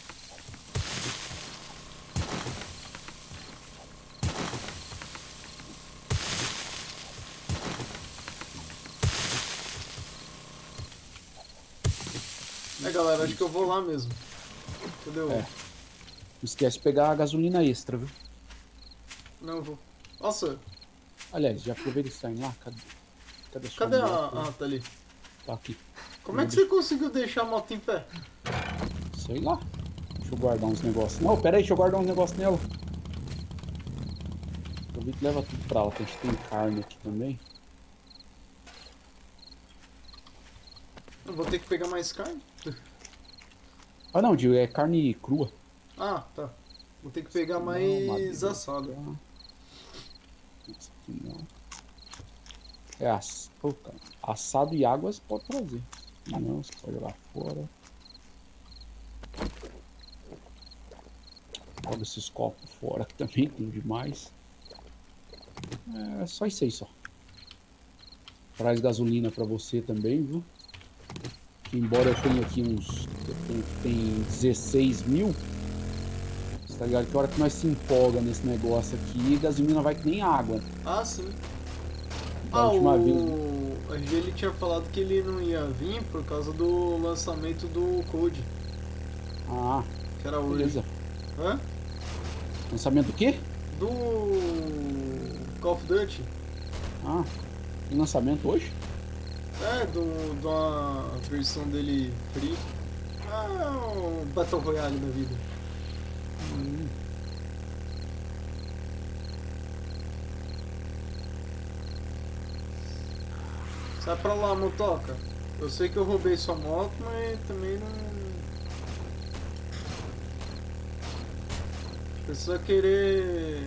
É, galera, acho que eu vou lá mesmo. Cadê o... É. Não esquece de pegar a gasolina extra, viu? Não, eu vou. Nossa, Aliás, já aproveita e sai lá. Cadê? Cadê a sua cadê a... moto? Ah, tá ali. Tá aqui. Como é que você conseguiu deixar a moto em pé? Sei lá. Deixa eu guardar uns negócios. Não, pera aí, deixa eu guardar uns negócios nela. Aproveita e leva tudo pra lá, que a gente tem carne aqui também. Eu vou ter que pegar mais carne? Ah não, Dio, é carne crua. Ah, tá. Vou ter que pegar Não, mais madeira. assada. Isso aqui não. É ass... oh, cara. Assado e água você pode trazer. Não, você pode jogar fora. Joga esses copos fora que também tem demais. É só isso aí só. Traz gasolina pra você também, viu? Que embora eu tenha aqui uns... Eu tenho, tem dezesseis mil. Você tá ligado que a hora que nós se empolga nesse negócio aqui, a gasolina vai que nem água. Ah, sim. Da Ah, última o... vez. A G ele tinha falado que ele não ia vir por causa do lançamento do Code, Ah, que era hoje. beleza. Hã? Lançamento do quê? Do Call of Duty. Ah, tem lançamento hoje? É, do, de uma versão dele free. Ah, um Battle Royale da vida. Hum. Sai pra lá, motoca. Eu sei que eu roubei sua moto, mas também não... Precisa querer...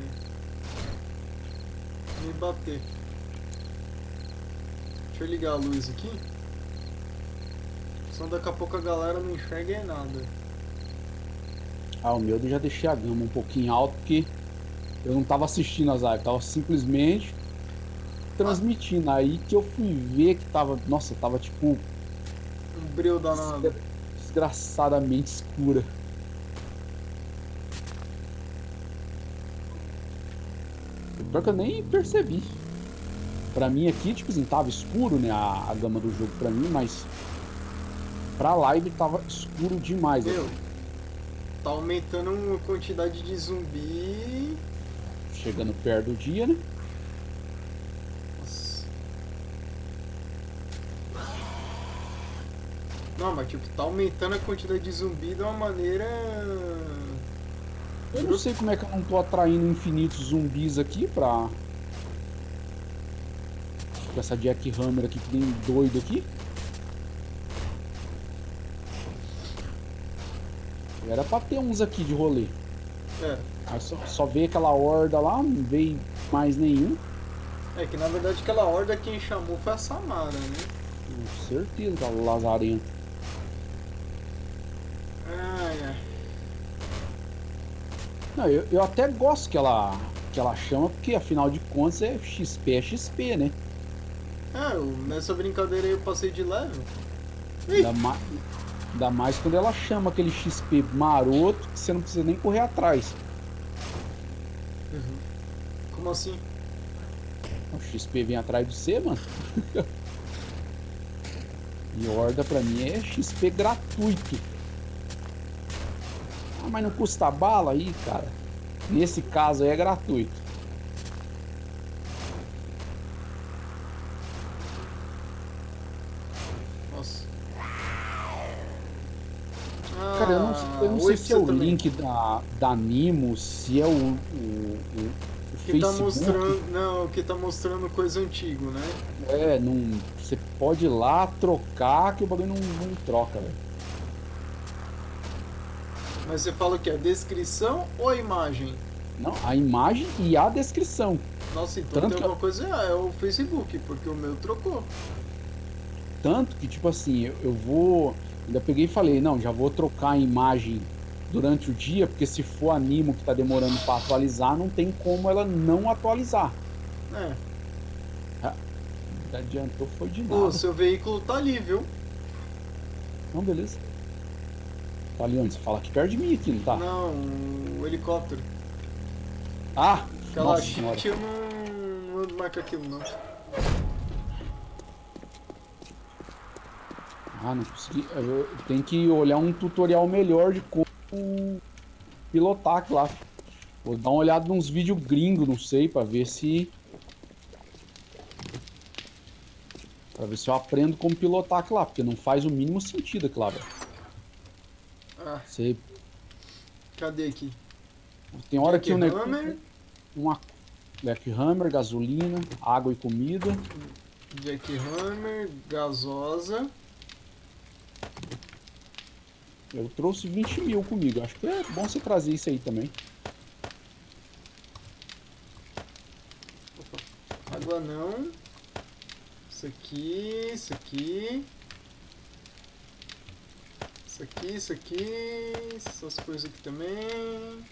me bater. Deixa eu ligar a luz aqui. Senão daqui a pouco a galera não enxerga em nada. Ah, o meu eu já deixei a gama um pouquinho alto porque eu não tava assistindo as lives, tava simplesmente transmitindo. Aí que eu fui ver que tava, nossa, tava tipo Um breu danado. desgraçadamente escura. Pior que eu nem percebi. Pra mim aqui, tipo assim, tava escuro, né, a, a gama do jogo pra mim, mas pra live tava escuro demais. Meu, tá aumentando a quantidade de zumbi. Chegando perto do dia, né? Nossa. Não, mas tipo, tá aumentando a quantidade de zumbi de uma maneira... Eu não sei como é que eu não tô atraindo infinitos zumbis aqui pra... Com essa jackhammer aqui que nem doido aqui. Era pra ter uns aqui de rolê. É, Mas só, só veio aquela horda lá, não veio mais nenhum. é que na verdade aquela horda quem chamou foi a Samara, né? Com certeza, tá lazarento. Ai, ai. Não, eu, eu até gosto que ela, que ela chama, porque afinal de contas é X P, é X P, né? É, eu, nessa brincadeira aí eu passei de level. Ih, Ainda mais, ainda mais quando ela chama aquele X P maroto que você não precisa nem correr atrás. como assim? O X P vem atrás de você, mano. E horda pra mim é X P gratuito. Ah, mas não custa bala aí, cara. Nesse caso aí é gratuito. Nossa. Cara, eu não, eu não Ah, sei oi se é pra o você também. link da, da Nimo, se é o, o, o, o Que tá Facebook. mostrando. Não, que tá mostrando coisa antiga, né? É, não, você pode ir lá trocar que o bagulho não, não troca, velho. Mas você fala o que? A descrição ou a imagem? Não, a imagem e a descrição. Nossa, então Tanto tem que alguma coisa. Ah, é o Facebook, porque o meu trocou. Tanto que, tipo assim, eu, eu vou. Ainda peguei e falei, não, já vou trocar a imagem durante o dia, porque se for a Nimo que tá demorando para atualizar, não tem como ela não atualizar. É. Ah, não adiantou, foi de Pô, nada. seu veículo tá ali, viu? Não, beleza. Tá ali onde? Você fala aqui perto de mim, aqui, não tá? Não, o helicóptero. Ah! Aquela Nossa senhora. shift eu não, não marca aquilo, não. Ah, não consegui. Eu tenho que olhar um tutorial melhor de como pilotar aquilo lá. Vou dar uma olhada nos vídeos gringos, não sei, pra ver se. Pra ver se eu aprendo como pilotar aquilo lá, porque não faz o mínimo sentido aquilo lá, velho. Ah, Você cadê aqui? tem hora Jack que o negócio. Hammer, Uma Jack Hammer, gasolina, água e comida. Jack Hammer, gasosa. Eu trouxe vinte mil comigo. Acho que é bom você trazer isso aí também. Opa, água não. Isso aqui, isso aqui. Isso aqui, isso aqui. Essas coisas aqui também.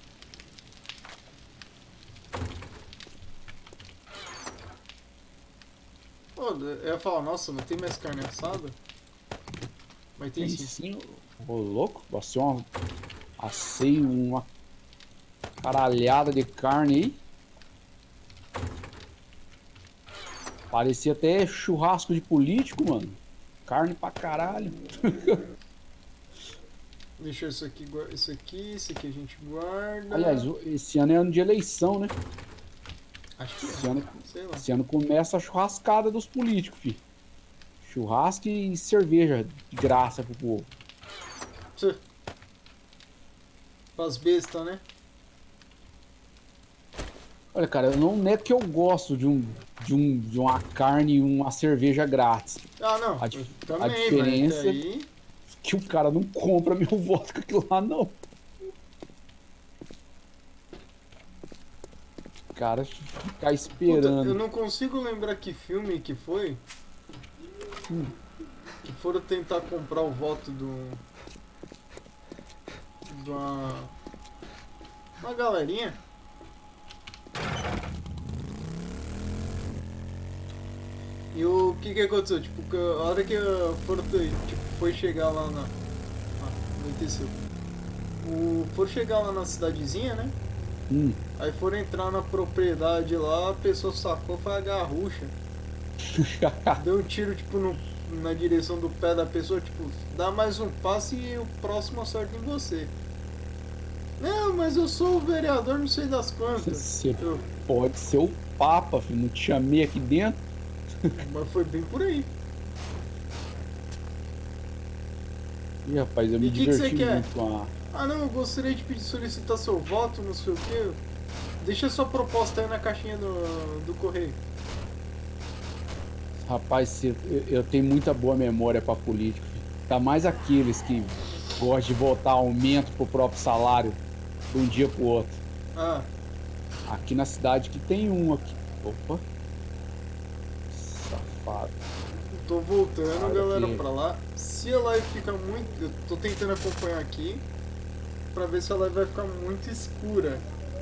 Pô, eu ia falar, nossa, não tem mais carne assada? Mas tem Tem sim. sim, ô louco. Você uma assei uma caralhada de carne aí. Parecia até churrasco de político, mano. Carne pra caralho. Deixa isso aqui, gua- isso aqui, isso aqui a gente guarda. Aliás, o- esse ano é ano de eleição, né? Acho que Esse é. ano, Sei lá. esse ano começa a churrascada dos políticos, fi. Churrasco e cerveja de graça pro povo. Tchê. Pras bestas, né? Olha, cara, eu não é que eu gosto de, um, de, um, de uma carne e uma cerveja grátis. Ah, não. A, dif- eu também, a diferença mas aí... é que o cara não compra meu voto com aquilo lá, não. O cara ficar Puta, esperando. eu não consigo lembrar que filme que foi. Hum. Que foram tentar comprar o voto do... De uma... Uma galerinha. E o que que aconteceu? Tipo, que a hora que foram, tipo, foi chegar lá na... Ah, anoiteceu. O... Foram chegar lá na cidadezinha, né? Hum. Aí foram entrar na propriedade lá, a pessoa sacou, foi a garrucha. Deu um tiro, tipo, no, na direção do pé da pessoa, tipo, dá mais um passo e o próximo acerta em você. Não, mas eu sou o vereador, não sei das quantas. Você Eu, pode ser o Papa, filho. Não te chamei aqui dentro. mas foi bem por aí. Ih, rapaz, eu me E que que você diverti quer? muito com a... Ah não, eu gostaria de pedir, solicitar seu voto, não sei o que. Deixa sua proposta aí na caixinha do, do correio. Rapaz, cê- eu, eu tenho muita boa memória pra político. Filho. Tá mais aqueles que gostam de votar aumento pro próprio salário de um dia pro outro. Ah, Aqui na cidade que tem um aqui. Opa. Safado. tô voltando, Olha galera, aqui. pra lá. Se a live fica muito... Eu tô tentando acompanhar aqui pra ver se a live vai ficar muito escura.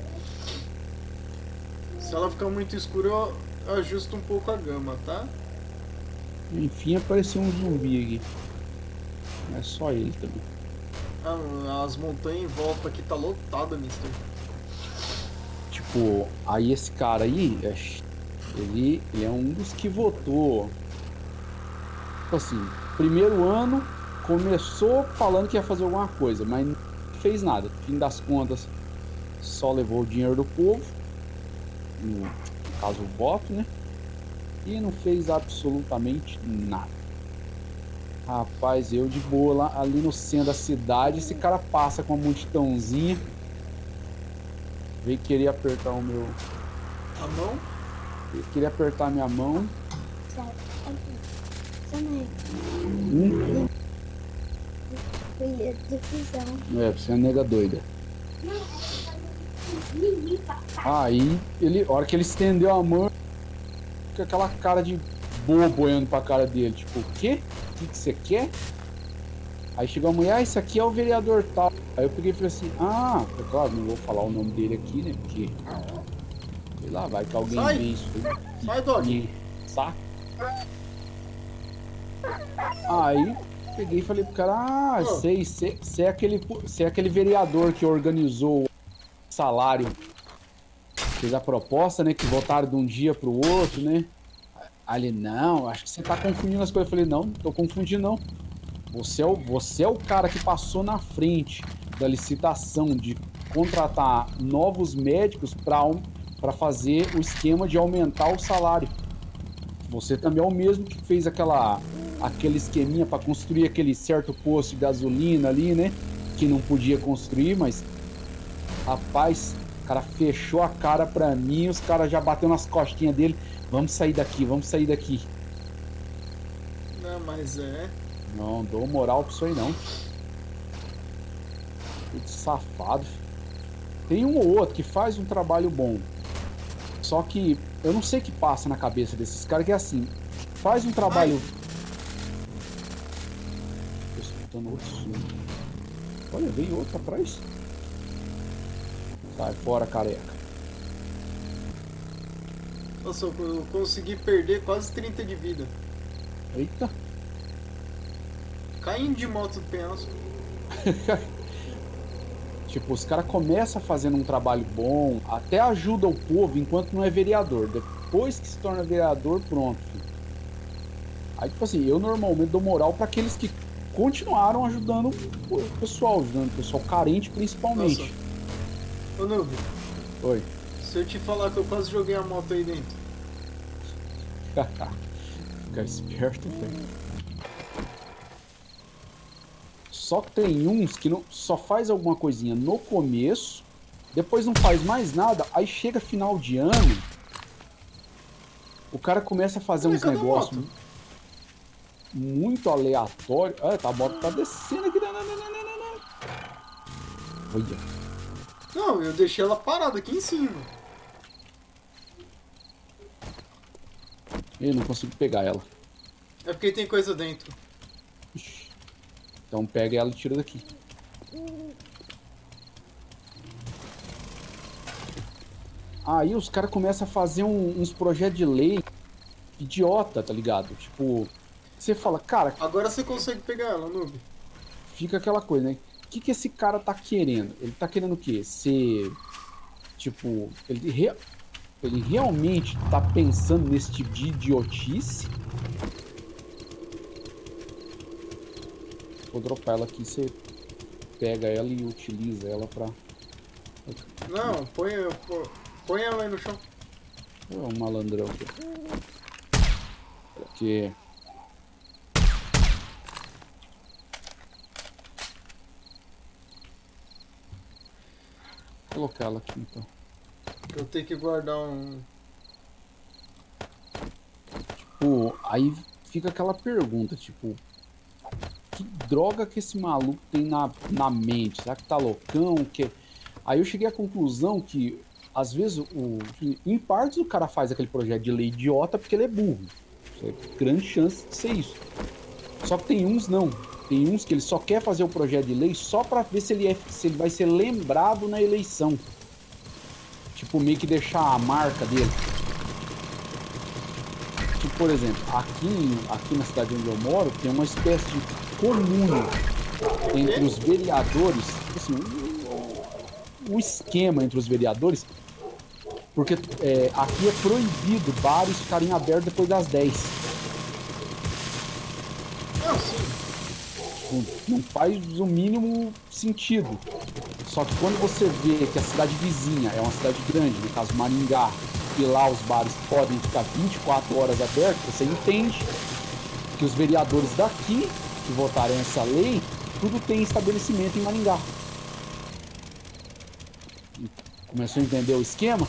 Se ela ficar muito escura, eu ajusto um pouco a gama, tá? Enfim, apareceu um zumbi aqui. Não é só ele também. Ah, as montanhas em volta aqui tá lotada, mister. Tipo, aí esse cara aí, é ch- ele, ele é um dos que votou. Tipo assim, primeiro ano começou falando que ia fazer alguma coisa, mas não fez nada. No fim das contas, só levou o dinheiro do povo, no, no caso o voto, né? E não fez absolutamente nada. Rapaz, eu de boa lá ali no centro da cidade, esse cara passa com uma multidãozinha. Veio querer apertar o meu. A mão? Veio querer apertar a minha mão. Sabe? Aqui. Também. Hum, Foi a difusão. é, você é nega doida. Aí, ele, a hora que ele estendeu a mão, com aquela cara de bobo olhando pra cara dele. Tipo, o quê? O que que você quer? Aí chegou a mulher, ah, esse aqui é o vereador tal. Aí eu peguei e falei assim, ah, é claro, não vou falar o nome dele aqui, né? Porque, sei lá, vai que alguém Sai. vê isso aí. Sai, dog. E, saca? Aí, peguei e falei pro cara, ah, Ô. sei, você é aquele, você é aquele vereador que organizou o salário. Fez a proposta, né? Que votaram de um dia pro outro, né? Aí ele, não, acho que você tá confundindo as coisas. Eu falei, não, não tô confundindo, não. Você é, o, você é o cara que passou na frente da licitação de contratar novos médicos para um, para fazer o esquema de aumentar o salário. Você também é o mesmo que fez aquela, aquele esqueminha para construir aquele certo posto de gasolina ali, né? Que não podia construir, mas... Rapaz, o cara fechou a cara pra mim, os caras já bateu nas costinhas dele. Vamos sair daqui, vamos sair daqui. Não, mas é... Não, dou moral pra isso aí não. Tudo safado. Tem um ou outro que faz um trabalho bom. Só que eu não sei o que passa na cabeça desses caras, que é assim, faz um trabalho... Tô escutando outro som. Olha, veio outro atrás. Sai fora, careca. Nossa, eu consegui perder quase trinta de vida. Eita. Caindo de moto do penhasco. Tipo, os caras começam fazendo um trabalho bom, até ajuda o povo enquanto não é vereador. Depois que se torna vereador, pronto. Filho. Aí, tipo assim, eu normalmente dou moral para aqueles que continuaram ajudando o pessoal, ajudando o pessoal carente principalmente. Nossa. Ô, Noob. Oi. Se eu te falar que eu quase joguei a moto aí dentro. Fica esperto, velho. Só que tem uns que não, só faz alguma coisinha no começo, depois não faz mais nada, aí chega final de ano, o cara começa a fazer Ué, uns cadê a negócios moto? muito aleatórios. Ah, tá, a moto tá descendo aqui. Não, não, não, não, não, não. Olha. Não, eu deixei ela parada aqui em cima. Eu não consigo pegar ela. É porque tem coisa dentro. Ixi. Então pega ela e tira daqui. Aí os caras começam a fazer um, uns projetos de lei idiota, tá ligado? Tipo, você fala, cara... Agora você consegue pegar ela, Noob. Fica aquela coisa, né? O que, que esse cara tá querendo? Ele tá querendo o quê? Ser... Tipo, ele, re... ele realmente tá pensando nesse tipo de idiotice? Vou dropar ela aqui, você pega ela e utiliza ela pra... Não, põe, põe, põe ela aí no chão. É um malandrão aqui. Aqui. Vou colocar ela aqui então. Eu tenho que guardar um... Tipo, aí fica aquela pergunta, tipo... Que droga que esse maluco tem na, na mente? Será que tá loucão? Que... Aí eu cheguei à conclusão que, às vezes, o, em partes o cara faz aquele projeto de lei idiota porque ele é burro. É grande chance de ser isso. Só que tem uns não. Tem uns que ele só quer fazer o projeto de lei só pra ver se ele, é, se ele vai ser lembrado na eleição. Tipo, meio que deixar a marca dele. Tipo, por exemplo, aqui, aqui na cidade onde eu moro, tem uma espécie de comune entre os vereadores, assim, um, um esquema entre os vereadores, porque é, aqui é proibido bares ficarem abertos depois das dez. Não, sim. Tipo, não faz o mínimo sentido. Só que quando você vê que a cidade vizinha é uma cidade grande, no caso Maringá, e lá os bares podem ficar vinte e quatro horas abertos, você entende que os vereadores daqui que votaram essa lei, tudo tem estabelecimento em Maringá. Começou a entender o esquema?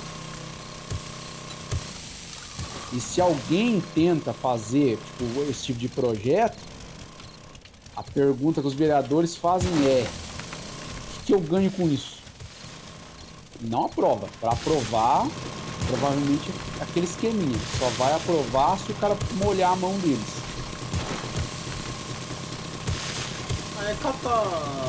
E se alguém tenta fazer tipo, esse tipo de projeto, a pergunta que os vereadores fazem é: o que, que eu ganho com isso? não aprova. Para aprovar, provavelmente aquele esqueminha. Só vai aprovar se o cara molhar a mão deles. Aí é catar.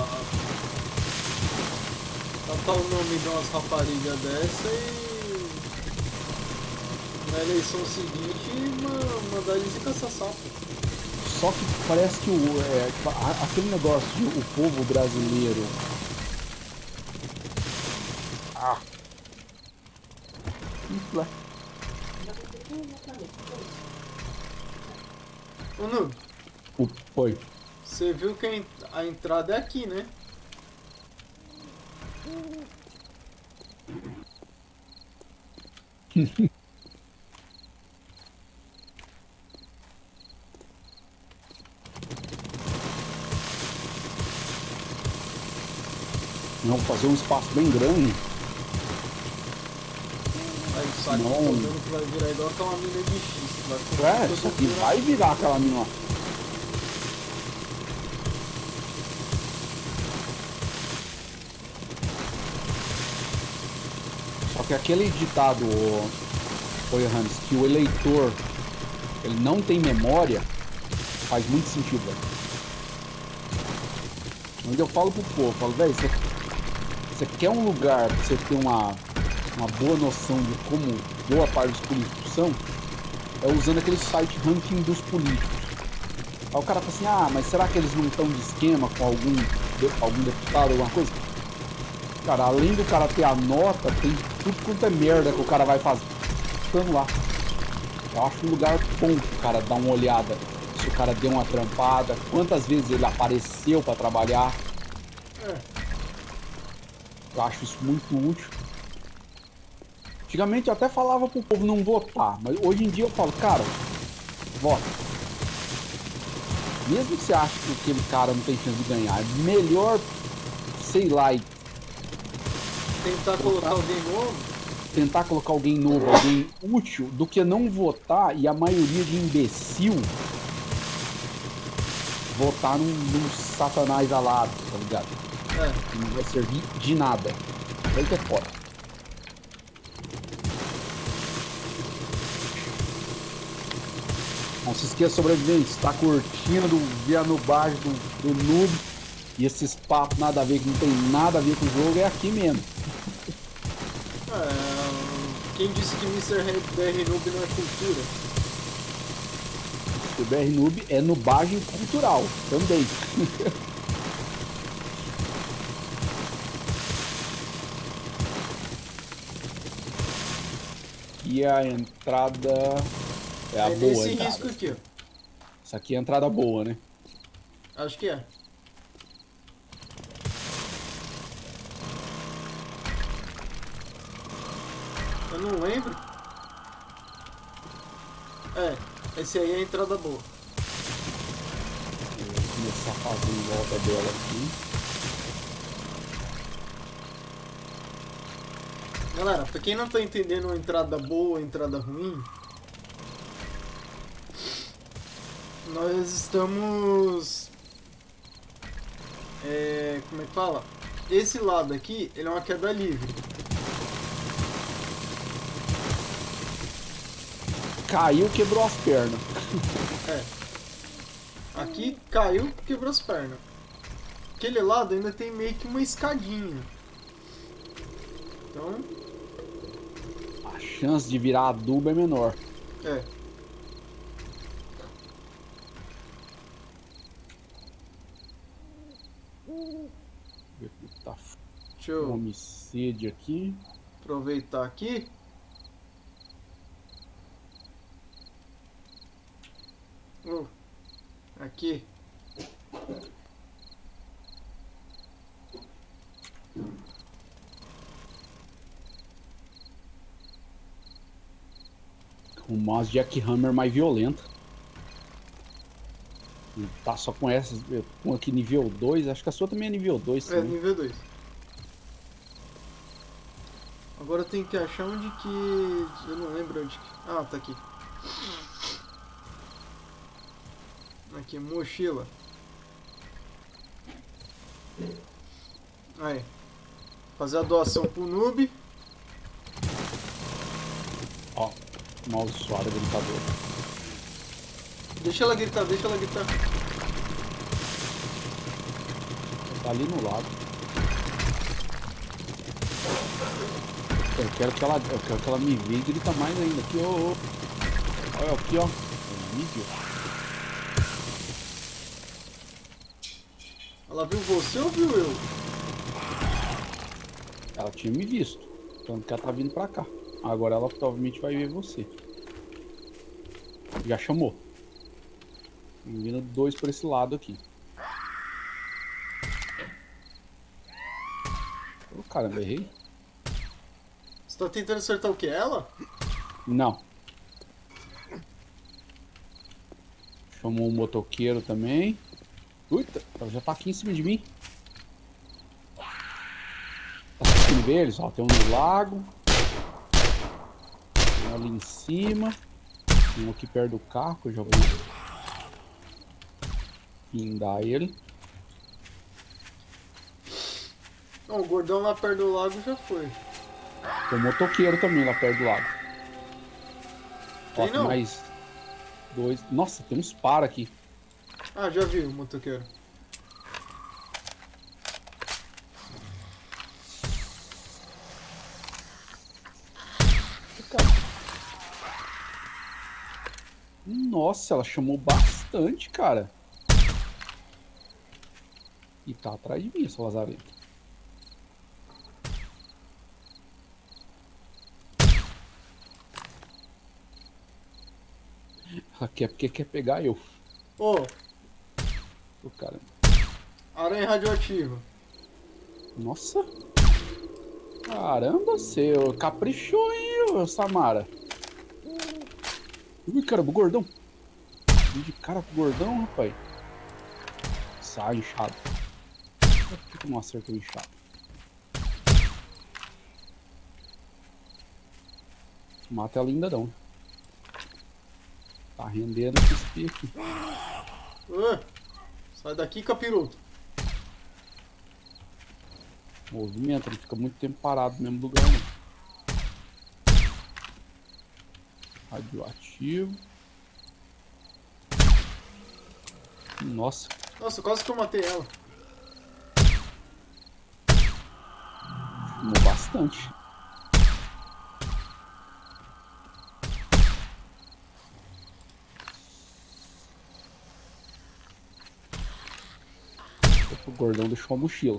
Catar o nome de umas raparigas dessa e. Na eleição seguinte, ma- mandar eles ir caçar sapo. Só que parece que o, é, a- aquele negócio de o povo brasileiro. Ah! Isso lá. Ô Noob, O, foi. você viu que a en- a entrada é aqui, né? Não, fazer um espaço bem grande. Aí o saco Não. tá vendo que vai virar igual aquela mina de X. Vai ficar É, todo isso aqui mundo vai virar aquela mina lá. Só que aquele ditado, ô Johannes, que o eleitor ele não tem memória, faz muito sentido, velho. Onde eu falo pro povo, eu falo, velho, você, você quer um lugar pra você ter uma, uma boa noção de como boa parte dos políticos são, é usando aquele site ranking dos políticos. Aí o cara fala assim, ah, mas será que eles não estão de esquema com algum, de- algum deputado, alguma coisa? Cara, além do cara ter a nota, tem tudo quanto é merda que o cara vai fazer. Estando lá. Eu acho um lugar bom pro cara dar uma olhada. Se o cara deu uma trampada, quantas vezes ele apareceu pra trabalhar. É. Eu acho isso muito útil. Antigamente eu até falava pro povo não votar, mas hoje em dia eu falo, cara, vota. Mesmo que você ache que aquele cara não tem chance de ganhar, é melhor, sei lá, e Tentar colocar alguém novo. tentar colocar alguém novo, alguém útil, do que não votar e a maioria de imbecil votar num, num satanás alado, tá ligado? É. Que não vai servir de nada. Aí que é foda. Não se esqueça, sobrevivente, está curtindo ver a nubagem do, do noob e esses papos nada a ver, que não tem nada a ver com o jogo, é aqui mesmo. É, quem disse que mister B R Noob não é cultura? O B R Noob é nubagem cultural também. E a entrada é a É boa, nesse entrada. risco aqui, ó. Essa aqui é a entrada boa, né? Acho que é. Eu não lembro. É, esse aí é a entrada boa. Vou começar a fazer em volta dela aqui. Galera, pra quem não tá entendendo a entrada boa, a entrada ruim, nós estamos... É, como é que fala? Esse lado aqui, ele é uma queda livre. Caiu, quebrou as pernas. É. Aqui caiu, quebrou as pernas. Aquele lado ainda tem meio que uma escadinha. Então, A chance de virar adubo é menor. é. Tá Deixa eu fome e sede aqui. aproveitar aqui. Oh, aqui. O mouse Jackhammer mais violento. E tá só com essas. Com aqui nível dois. Acho que a sua também é nível dois. É, Também. nível dois. Agora eu tenho que achar onde que... Eu não lembro onde que... Ah, tá aqui. Aqui, mochila. Aí. Fazer a doação pro noob. Amaldiçoada gritadora. Deixa ela gritar, deixa ela gritar. Tá ali no lado. Eu quero que ela, eu quero que ela me veja e grita mais ainda. Aqui, ó. ó. Olha aqui, ó. O vídeo. Ela viu você ou viu eu? Ela tinha me visto. Tanto que ela tá vindo pra cá. Agora ela provavelmente vai ver você. Já chamou. Tem vindo dois por esse lado aqui. Ô, caramba, errei? Você tá tentando acertar o que? Ela? Não. Chamou um motoqueiro também. Uita, ela já tá aqui em cima de mim. Tá assistindo eles, ó. Tem um no lago. Tem um ali em cima. Tem um aqui perto do carro que eu já vou findar ele. Não, o gordão lá perto do lago já foi. Tem um motoqueiro também lá perto do lago. Tem Ó, tem não? mais dois. Nossa, tem uns para aqui. Ah, já vi o motoqueiro. Nossa, ela chamou bastante, cara. E tá atrás de mim essa lazareta. Ela quer porque quer pegar eu. Ô, Ô, cara. aranha radioativa. Nossa. Caramba, você caprichou, hein, ô, Samara. Ui, caramba, o gordão. Vim de cara com o gordão, rapaz. Sai, inchado. Por que que eu não acerto o inchado? Mata ela ainda não. Tá rendendo esse espinho aqui. Ô, sai daqui, capiroto. Movimento, ele fica muito tempo parado no mesmo lugar, né? Radioativo. Nossa, Nossa, quase que eu matei ela. fumou bastante. O gordão deixou a mochila.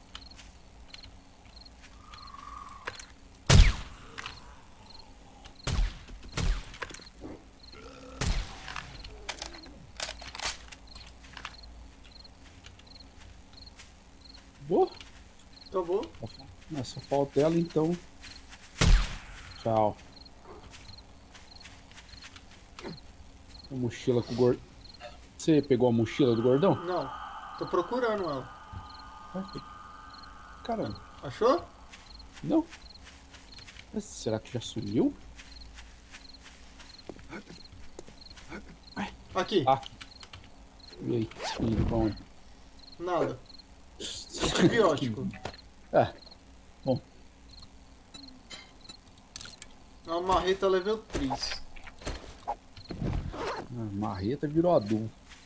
Boa. Tá bom? É, só falta ela então. Tchau. A mochila com o gordão. Você pegou a mochila do gordão? Não. Tô procurando ela. Caramba. Achou? Não. Mas será que já sumiu? Aqui. Ah. E aí? Filho, bom. Nada. Antibiótico. É. Bom. Uma marreta level três. A marreta virou adulto.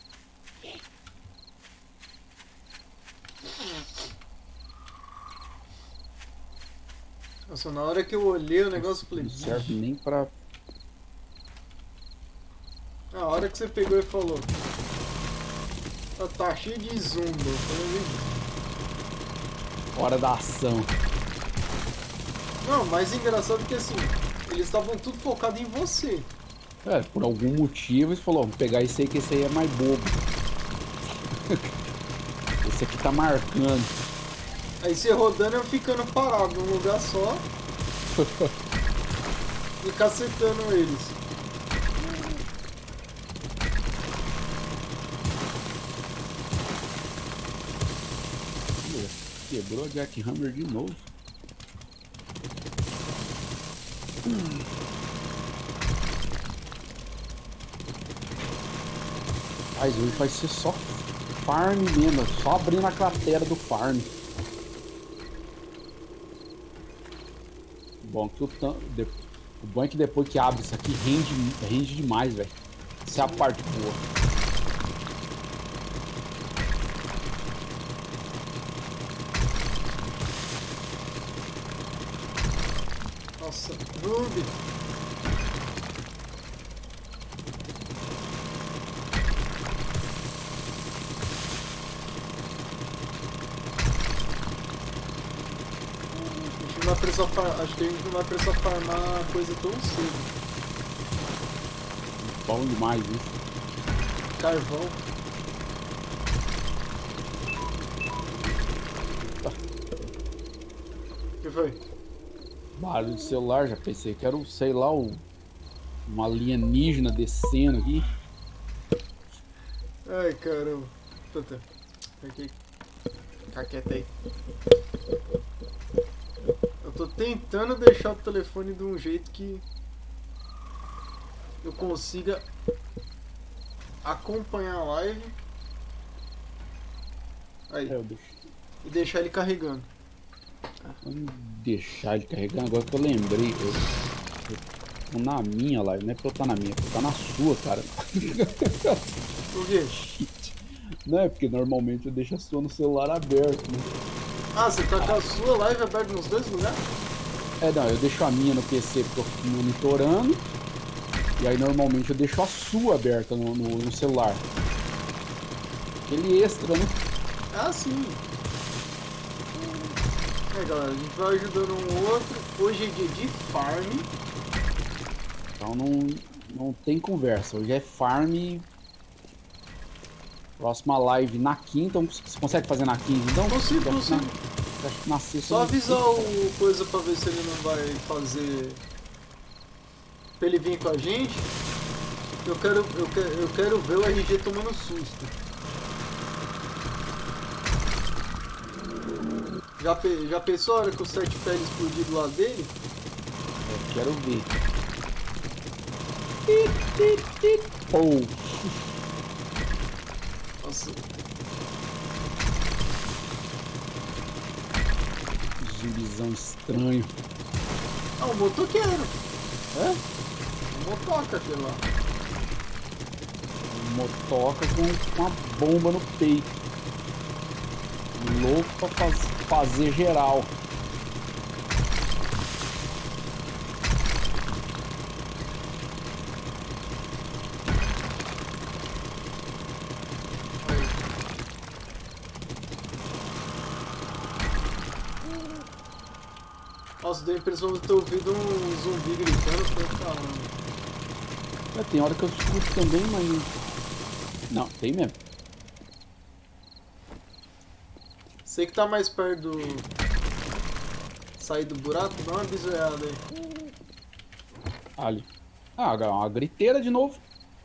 Nossa, na hora que eu olhei o negócio, eu falei... Não serve nem pra... A hora que você pegou e falou... Ah, tá cheio de zumba. Eu falei, Hora da ação. não, mais engraçado que assim... Eles estavam tudo focado em você. É, por algum motivo eles falaram, vamos pegar esse aí que esse aí é mais bobo. Esse aqui tá marcando. Aí você rodando, eu ficando parado num lugar só. E cacetando eles. Quebrou a Jackhammer de novo. Hum. Mas hoje vai ser só farm mesmo, só abrindo a cratera do farm. Bom que o tanto. O bom é que depois que abre isso aqui, rende, rende demais, velho. Essa é a parte boa. Nossa, noob. Não vai precisar far... Acho que a gente não vai precisar farmar coisa tão cedo. Bom demais isso. Carvão. O que foi? Barulho de celular, já pensei que era, sei lá, o... uma alienígena descendo aqui. Ai, caramba. Puta. Aqui. Fica quieto aí. Eu tô tentando deixar o telefone de um jeito que eu consiga acompanhar a live. Aí. É, eu deixo. E deixar ele carregando. Vamos deixar ele carregando. Agora que eu lembrei, eu, eu tô na minha live, não é pra eu estar na minha, é pra eu estar na sua, cara. Por quê? Não é porque normalmente eu deixo a sua no celular aberto, né? Ah, você tá com a sua live aberta nos dois lugares? É, não, eu deixo a minha no P C porque eu fico monitorando. E aí normalmente eu deixo a sua aberta no, no, no celular. Aquele extra, né? Ah, sim. É, galera, a gente vai ajudando um outro. Hoje é dia de farm. Então não, não tem conversa. Hoje é farm. Próxima live na quinta. Você consegue fazer na quinta? Então, Consigo, na, consigo. na, na sexta. Só avisar o coisa pra ver se ele não vai fazer. Pra ele vir com a gente. Eu quero, eu quero, eu quero ver o R G tomando susto. Já, pe, já pensou a hora que o sete pele explodir do lado dele? Eu quero ver. Oh. Nossa. Zumbizão estranho. Ah, o motoqueiro. É? O motoca aquele lá. Um motoca com uma bomba no peito. Louco pra faz, fazer geral. Nossa, deu a impressão de ter ouvido um zumbi gritando. Foi caramba. É, tem hora que eu escuto também, mas... Não, tem mesmo. Sei que tá mais perto do... Sair do buraco, dá uma bisoiada aí. Ali. Ah, uma griteira de novo.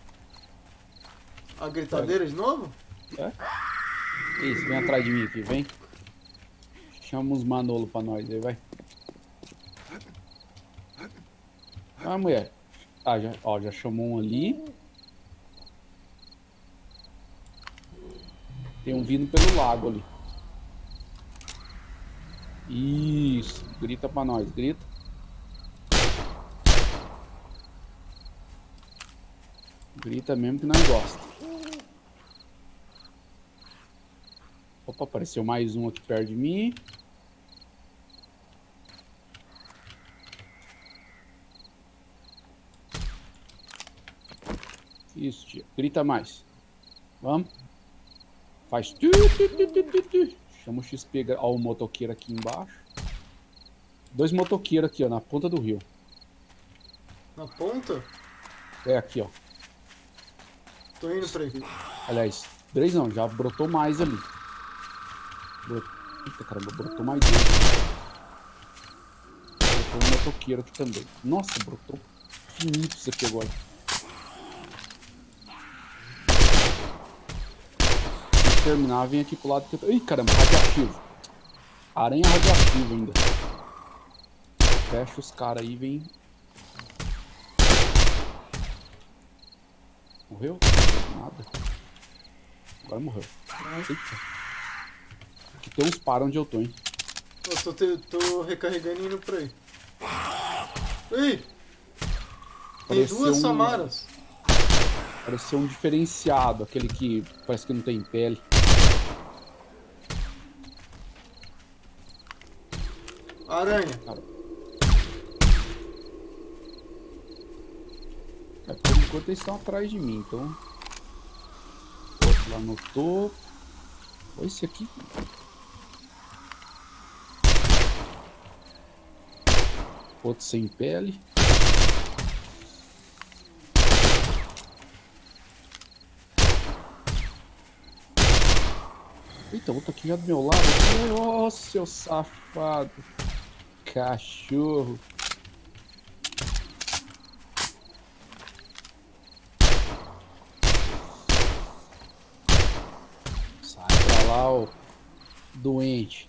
A gritadeira de novo? É? Isso, vem atrás de mim aqui, vem. Chama uns Manolo pra nós aí, vai. Ah, mulher. Ah, já, ó, já chamou um ali. Tem um vindo pelo lago ali. Isso, grita pra nós, grita. Grita mesmo que nós gosta. Opa, apareceu mais um aqui perto de mim. Isso, tia. Grita mais. Vamos. Faz tu, tu, tu, tu, tu, tu. Chama o X P. Ó, o motoqueiro aqui embaixo. Dois motoqueiros aqui, ó, na ponta do rio. Na ponta? É, aqui, ó. Tô indo pra aí. Aliás, três não, já brotou mais ali. Brot... Eita, caramba, brotou mais um. Brotou um motoqueiro aqui também. Nossa, brotou finito isso aqui agora. Se terminar, vem aqui pro lado que eu tô... Ih, caramba, radioativo. Aranha radioativa ainda. Fecha os caras aí, vem... Morreu? Nada. Agora morreu. Eita. Aqui tem uns paros onde eu tô, hein? Eu tô, te, tô recarregando e indo pra aí. Ih! Tem duas um, Samaras. pareceu um diferenciado, aquele que parece que não tem pele. Aranha. Cara. É, por enquanto eles estão atrás de mim, então. Outro lá no topo. Olha esse aqui. Outro sem pele. Eita, outro aqui já do meu lado. Nossa, seu safado. Cachorro. Sai pra lá, ô doente.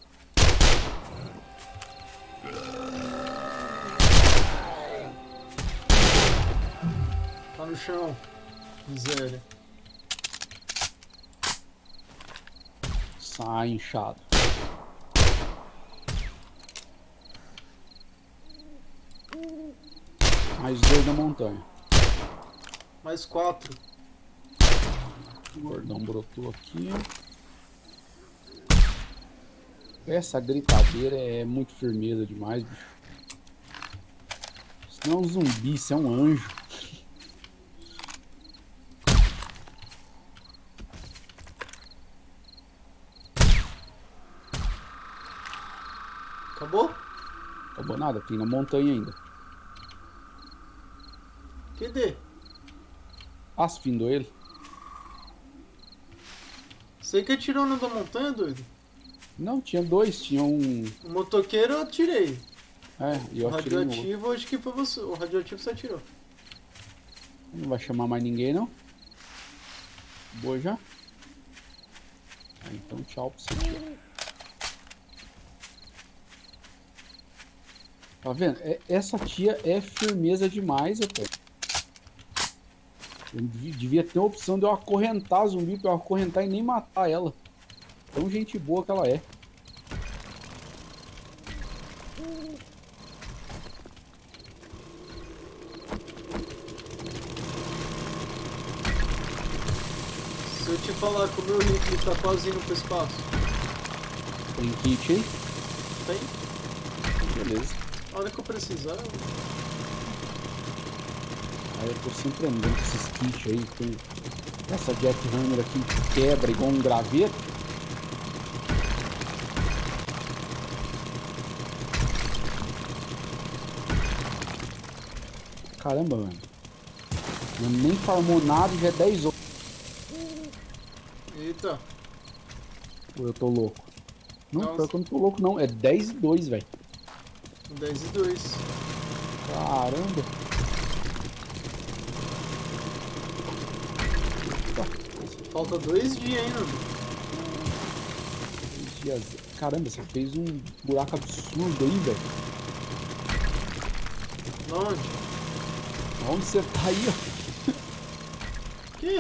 Tá no chão. Miséria. Sai, inchado. Mais dois na montanha. Mais quatro. O gordão brotou aqui. Essa gritadeira é muito firmeza demais, bicho. Isso não é um zumbi, isso é um anjo. Acabou? Acabou nada, tem na montanha ainda. Cadê? Ah, se findou ele. Você que atirou no da montanha, doido? Não, tinha dois, tinha um... O motoqueiro eu atirei. É, e O eu atirei no outro. radioativo acho que foi você. O radioativo você atirou. Não vai chamar mais ninguém, não? Boa já? Ah, então tchau pra você, tia. Tá vendo? É- Essa tia é firmeza demais, até. Eu devi- devia ter a opção de eu acorrentar a zumbi, pra eu acorrentar e nem matar ela. Tão gente boa que ela é. Se eu te falar que o meu rifle tá quase indo pro espaço. Tem kit aí? Tem? Beleza. A hora que eu precisar. eu- Aí eu tô sempre andando com esses kits aí. Tem essa jackhammer aqui que quebra igual um graveto. Caramba, mano. Eu nem farmou nada e já é dez horas. Eita. Ou eu tô louco? Não, Nossa. pior que eu não tô louco não. É dez e dois, velho. dez e dois. Caramba. Falta dois dias ainda. Dois dias. Caramba, você fez um buraco absurdo aí, velho. Onde? Onde você tá aí, ó? Que?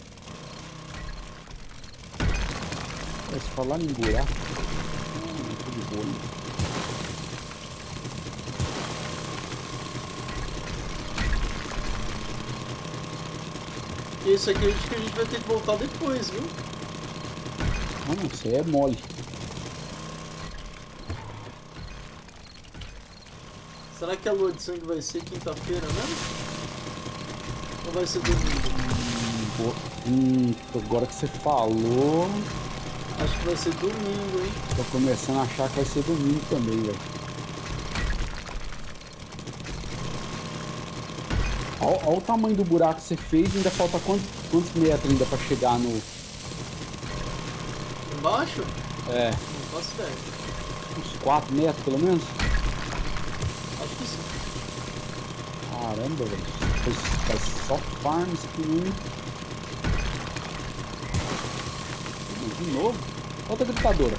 É, se falar em buraco. Não, tô de boa ainda. Esse aqui acho que a gente vai ter que voltar depois, viu? Ah, não, isso aí é mole. Será que a lua de sangue vai ser quinta-feira mesmo? Ou vai ser domingo? Pô, Hum, agora que você falou, Acho que vai ser domingo, hein? tô começando a achar que vai ser domingo também, velho. Olha, olha o tamanho do buraco que você fez, ainda falta quantos, quantos metros ainda pra chegar no... Embaixo? É, Não faço ideia. uns quatro metros pelo menos? Acho que sim. Caramba, velho. Faz, faz só farm isso aqui mesmo. De novo? Outra gritadora.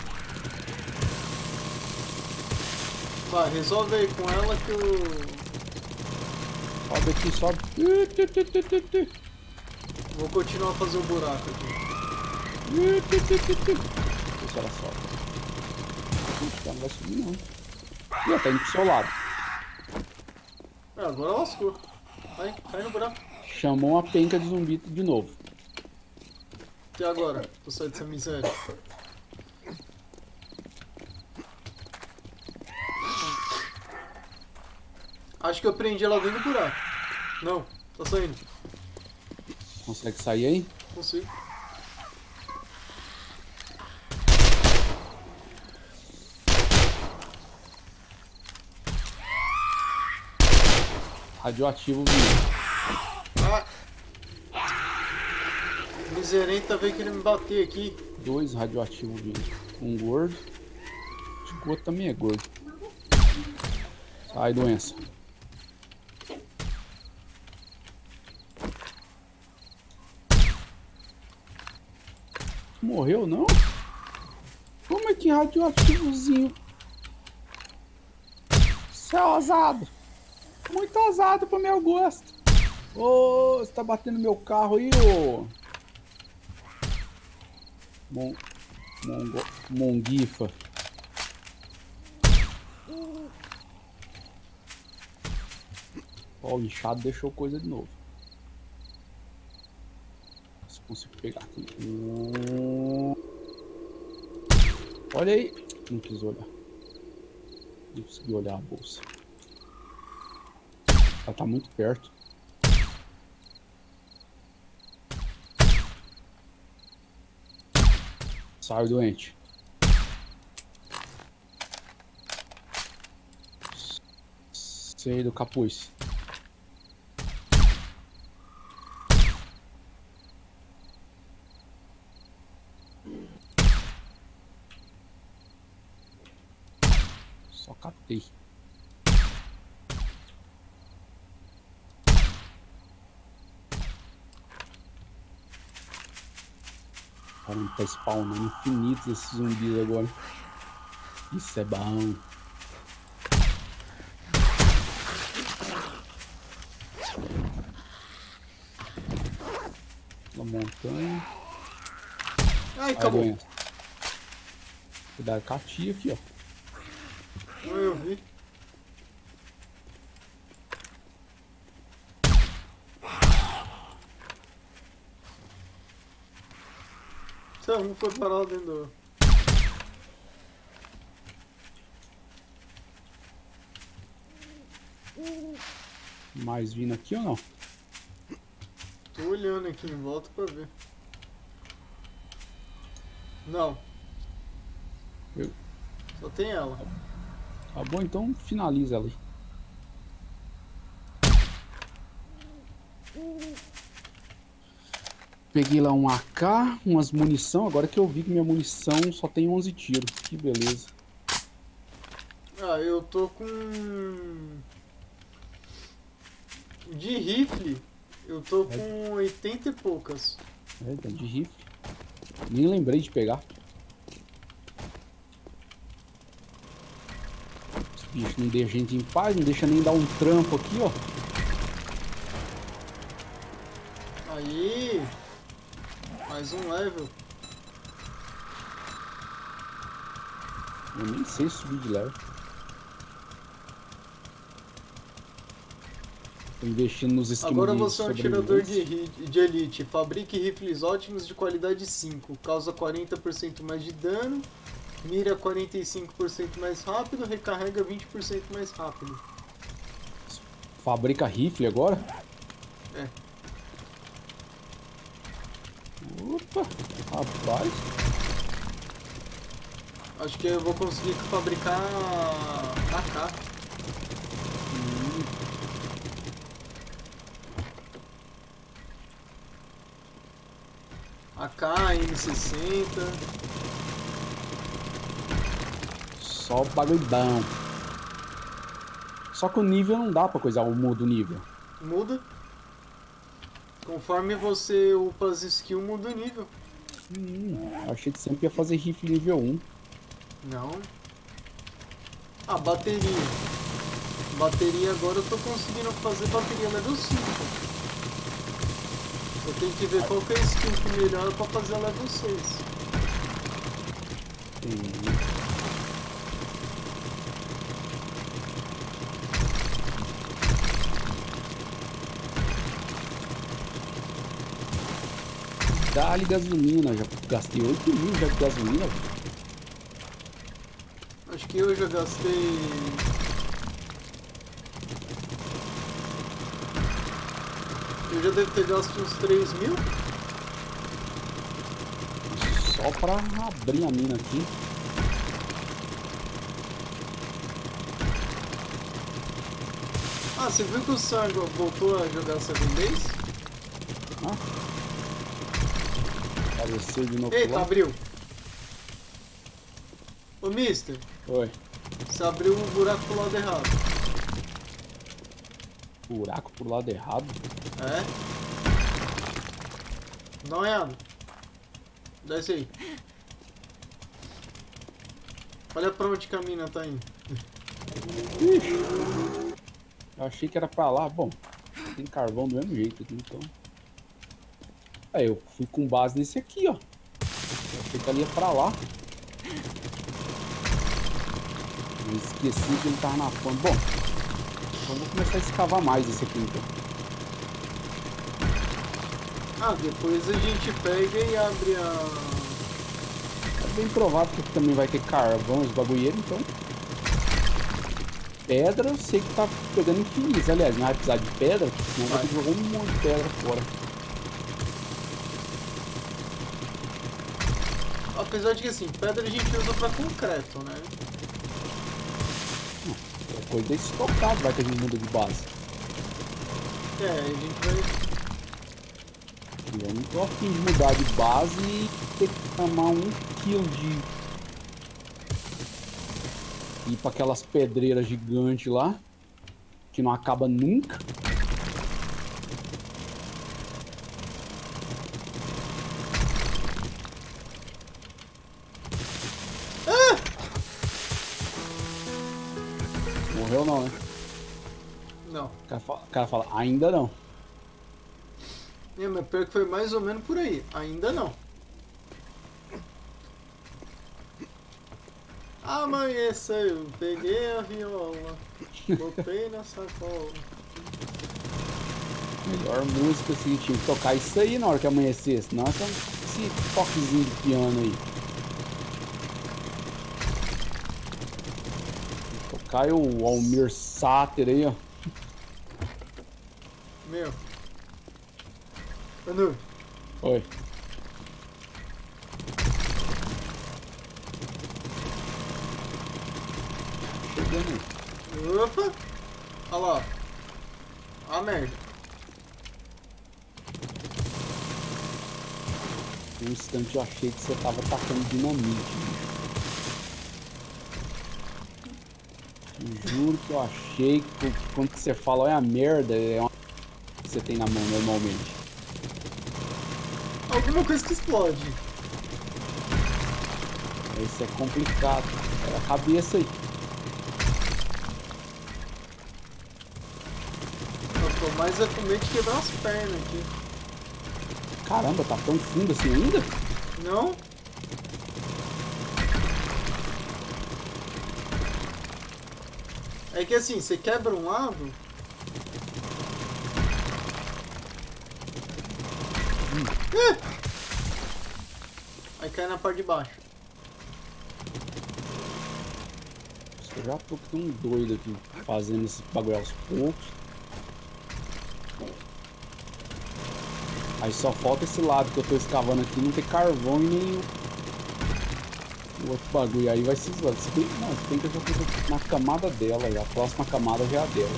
Vai, resolve aí com ela que eu Sobe aqui, sobe. vou continuar a fazer o buraco aqui. Deixa se ela sobe. Ixi, ela não vai subir não. Ih, ela tá indo pro seu lado. É, agora lascou. Vai, cai no buraco. Chamou uma penca de zumbi de novo. E agora? Tô saindo dessa miséria. Acho que eu prendi ela dentro do buraco. Não, tá saindo. Consegue sair aí? Consigo. Radioativo vindo. Ah! Miserenta veio querer me bater aqui. Dois radioativos vindo. Um gordo. Acho que o outro também é gordo. Sai, doença. Morreu, não? Como é que radioativozinho? Você é ousado. Muito ousado pro meu gosto. Ô, você tá batendo meu carro aí, ô. Mon... Mongo... Monguifa. Ó, o inchado deixou coisa de novo. Se consigo pegar aqui. Olha aí. Não quis olhar. Não consegui olhar a bolsa. Ela tá muito perto. Sai, doente. Sei do capuz. Só captei. Caramba, tá spawnando infinitos esses zumbis agora. Isso é bom. Na montanha. Ai, acabou. Cuidado com a tia aqui, ó. Eu vi. Então, um foi parar lá dentro do... Mais vindo aqui ou não? Tô olhando aqui em volta pra ver. Não. Eu... Só tem ela. Tá bom, então finaliza ela aí. Peguei lá um A K, umas munição. Agora que eu vi que minha munição só tem onze tiros. Que beleza. Ah, eu tô com... De rifle, eu tô com oitenta e poucas. É, tá de rifle. Nem lembrei de pegar. Esse bicho não deixa a gente em paz, não deixa nem dar um trampo aqui, ó. Aí, mais um level. Eu nem sei subir de level. Tô investindo nos skins. Agora você é um atirador de, sobrevivência. de elite. Fabrique rifles ótimos de qualidade cinco. Causa quarenta por cento mais de dano. Mira quarenta e cinco por cento mais rápido. Recarrega vinte por cento mais rápido. Fabrica rifle agora? É. Opa, rapaz. Acho que eu vou conseguir fabricar A K. Hum. A K, M sessenta. Só bagulho bom. Só que o nível não dá pra coisar o mudo nível. Muda. Conforme você upa as skills, muda o nível. Hum, achei que sempre ia fazer rifle nível um. Não. Ah, bateria. Bateria agora eu tô conseguindo fazer bateria level cinco. Eu tenho que ver qual que é a skill que melhora pra fazer a level seis. Hum. Dá-lhe gasolina, já gastei oito mil já de gasolina. Acho que eu já gastei... Eu já devo ter gasto uns três mil. Só pra abrir a mina aqui. Ah, você viu que o Sango voltou a jogar Seven Days? Ah. Apareceu de novo. Eita, lá. abriu. Ô, Mister, Oi. você abriu um buraco pro lado errado. Buraco pro lado errado. É? Dá uma olhada. Desce aí. Olha pra onde que a mina tá indo. Ixi. Eu achei que era pra lá. Bom, tem carvão do mesmo jeito aqui, então. Aí eu fui com base nesse aqui, ó. Eu achei que ali ia pra lá. Eu esqueci que ele tava na fonte. Bom, então vou começar a escavar mais esse aqui, então. Ah, depois a gente pega e abre a... É bem provável que aqui também vai ter carvão, os bagulheiros, então. Pedra eu sei que tá pegando infinito. Aliás, não vai precisar de pedra, senão vai ter que jogar um monte de pedra fora. Apesar de que assim, pedra a gente usa pra concreto, né? É coisa de estocado, vai que a gente muda de base. É, a gente vai... Eu não tô afim de mudar de base e ter que tomar um quilo de... ir pra aquelas pedreiras gigantes lá, que não acaba nunca. Ah! Morreu não, né? Não. O cara fala, o cara fala ainda não. É, mas pior que foi mais ou menos por aí. Ainda não. Amanheceu, peguei a viola, botei na sacola. Melhor música assim, tinha que tocar isso aí na hora que amanhecesse, senão essa, esse toquezinho de piano aí. Tocar o Almir Sater aí, ó. Meu. Manu, Oi. Chegando aí. opa! Olha lá. A merda. Por um instante eu achei que você tava tacando dinamite, bicho. Juro que eu achei que quando você fala, olha a merda, é uma que você tem na mão normalmente. Alguma coisa que explode. Isso é complicado. É a cabeça aí. Eu tô mais a com medo de quebrar as pernas aqui. Caramba, tá tão fundo assim ainda? Não? É que assim, você quebra um lado. Hum. Ah! Aí cai na parte de baixo. Eu já tô com um doido aqui fazendo esse bagulho aos poucos. Aí só falta esse lado que eu tô escavando aqui, não ter carvão e nem o, o outro bagulho. Aí vai se zoar. Se bem, não, se bem que eu já tô na camada dela, já. A próxima camada já é a dela.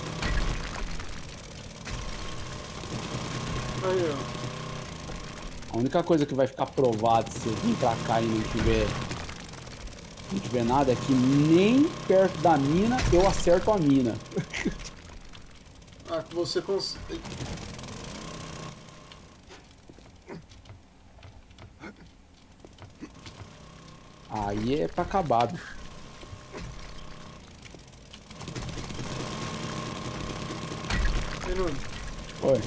Aí, ó. A única coisa que vai ficar provada se eu vir pra cá e não tiver, não tiver nada é que nem perto da mina eu acerto a mina. Ah, que você consegue. Aí é pra acabar, bicho. Minuto. Oi.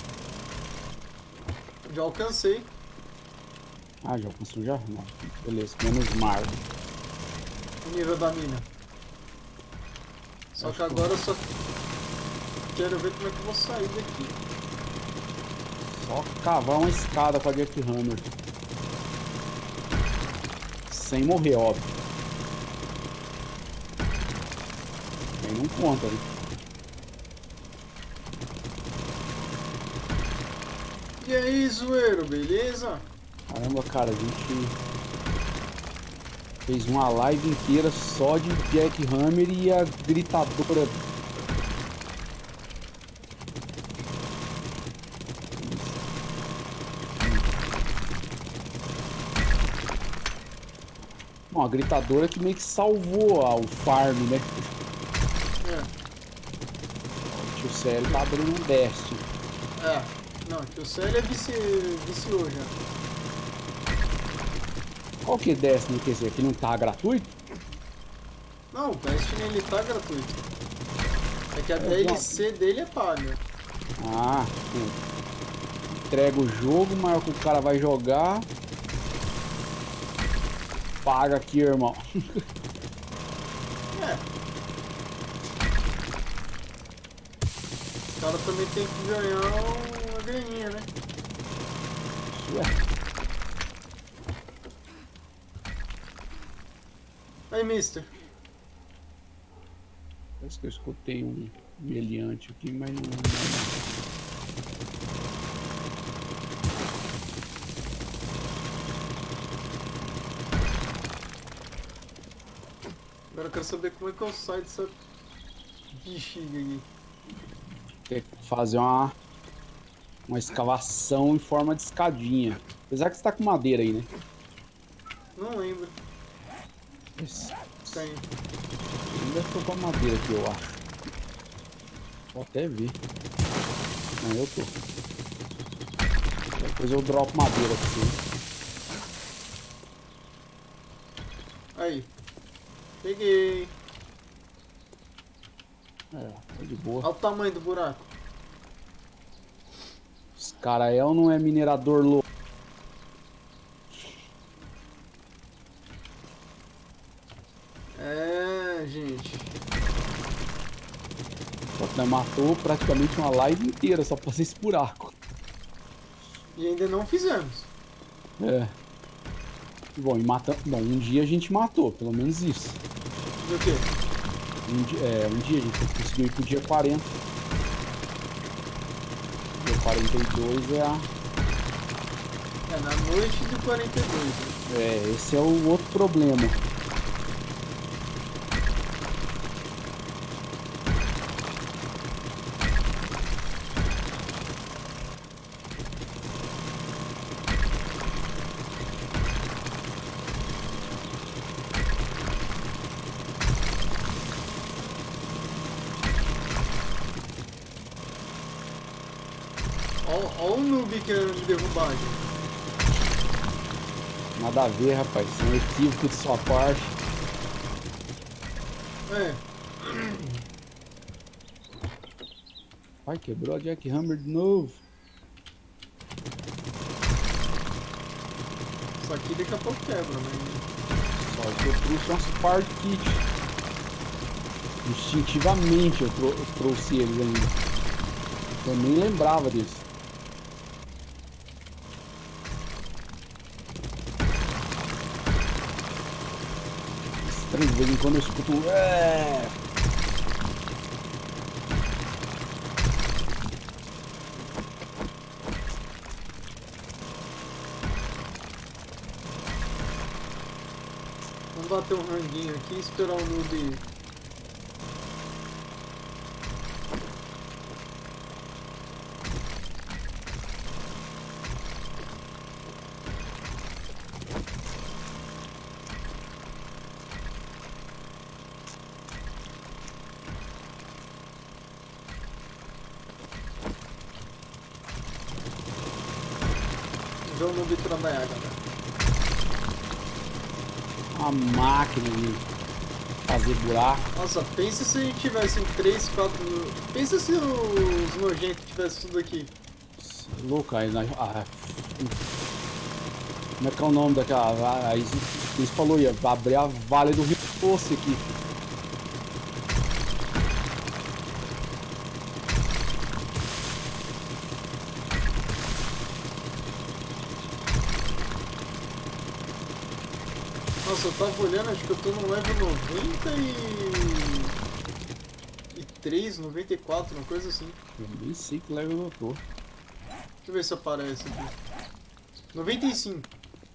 Já alcancei. Ah, já alcançou já? Não. Beleza, menos mar. O nível da mina. Só Acho que agora eu só quero ver como é que eu vou sair daqui. Só cavar uma escada com a Jackhammer. Sem morrer, óbvio. Aí não conta, né? E aí, zoeiro, beleza? Caramba, cara, a gente fez uma live inteira só de Jackhammer e a gritadora. Bom, a gritadora que meio que salvou a, o farm, né? É. O tio Célio tá abrindo um Destiny. É. Não, que o Célio é vici... viciou já. Qual que é Destiny que esse aqui não tá gratuito? Não, o Destiny ele tá gratuito. É que a É, D L C dele é paga. Ah, tipo, entrega o jogo, mas o cara vai jogar. Paga aqui, irmão. É. O cara também tem que ganhar uma graninha, né? Ué. Aí, mister. Parece que eu escutei um meliante aqui, mas não. Agora eu quero saber como é que eu saio dessa bexiga aqui. Tem que fazer uma, uma escavação em forma de escadinha. Apesar que você tá com madeira aí, né? Não lembro. Esse, Tem. ainda tô com a madeira aqui, eu acho. Vou até ver. Não, eu tô. Depois eu dropo madeira pra você. Aí. Peguei. É, tá de boa. Olha o tamanho do buraco. Esse cara é ou não é minerador louco? É, gente. Só que nós matou praticamente uma live inteira só pra fazer esse buraco. E ainda não fizemos. É. Bom, e mata... Bom, um dia a gente matou, pelo menos isso. Do quê? Um dia, é, um dia a gente conseguiu ir pro dia quarenta. Dia quarenta e dois é a... É, na noite do quarenta e dois, né? É, esse é o outro problema. Olha o noob querendo me derrubar, gente. Nada a ver, rapaz. Isso é um equívoco de sua parte. É. Ai, quebrou a Jackhammer de novo. Isso aqui daqui a pouco quebra, mas... Só que eu trouxe umas part kit. Instintivamente eu, trou eu trouxe eles ainda. Eu nem lembrava disso. Estranho, de vez em quando eu escuto um... É... Vamos bater um ranguinho aqui e esperar o noob... Ver o noob trabalhar, galera. Uma máquina de fazer buraco. Nossa, pensa se a gente tivesse em três, quatro... Pensa se os nojentos tivessem tudo aqui. Louco, aí nós... Ah, como é que é o nome daquela... Aí eles falou, ia abrir a Vale do Rio Doce aqui. Nossa, eu tava olhando, acho que eu tô no level noventa e três, noventa e quatro, uma coisa assim. Eu nem sei que level eu tô. Deixa eu ver se aparece aqui. noventa e cinco.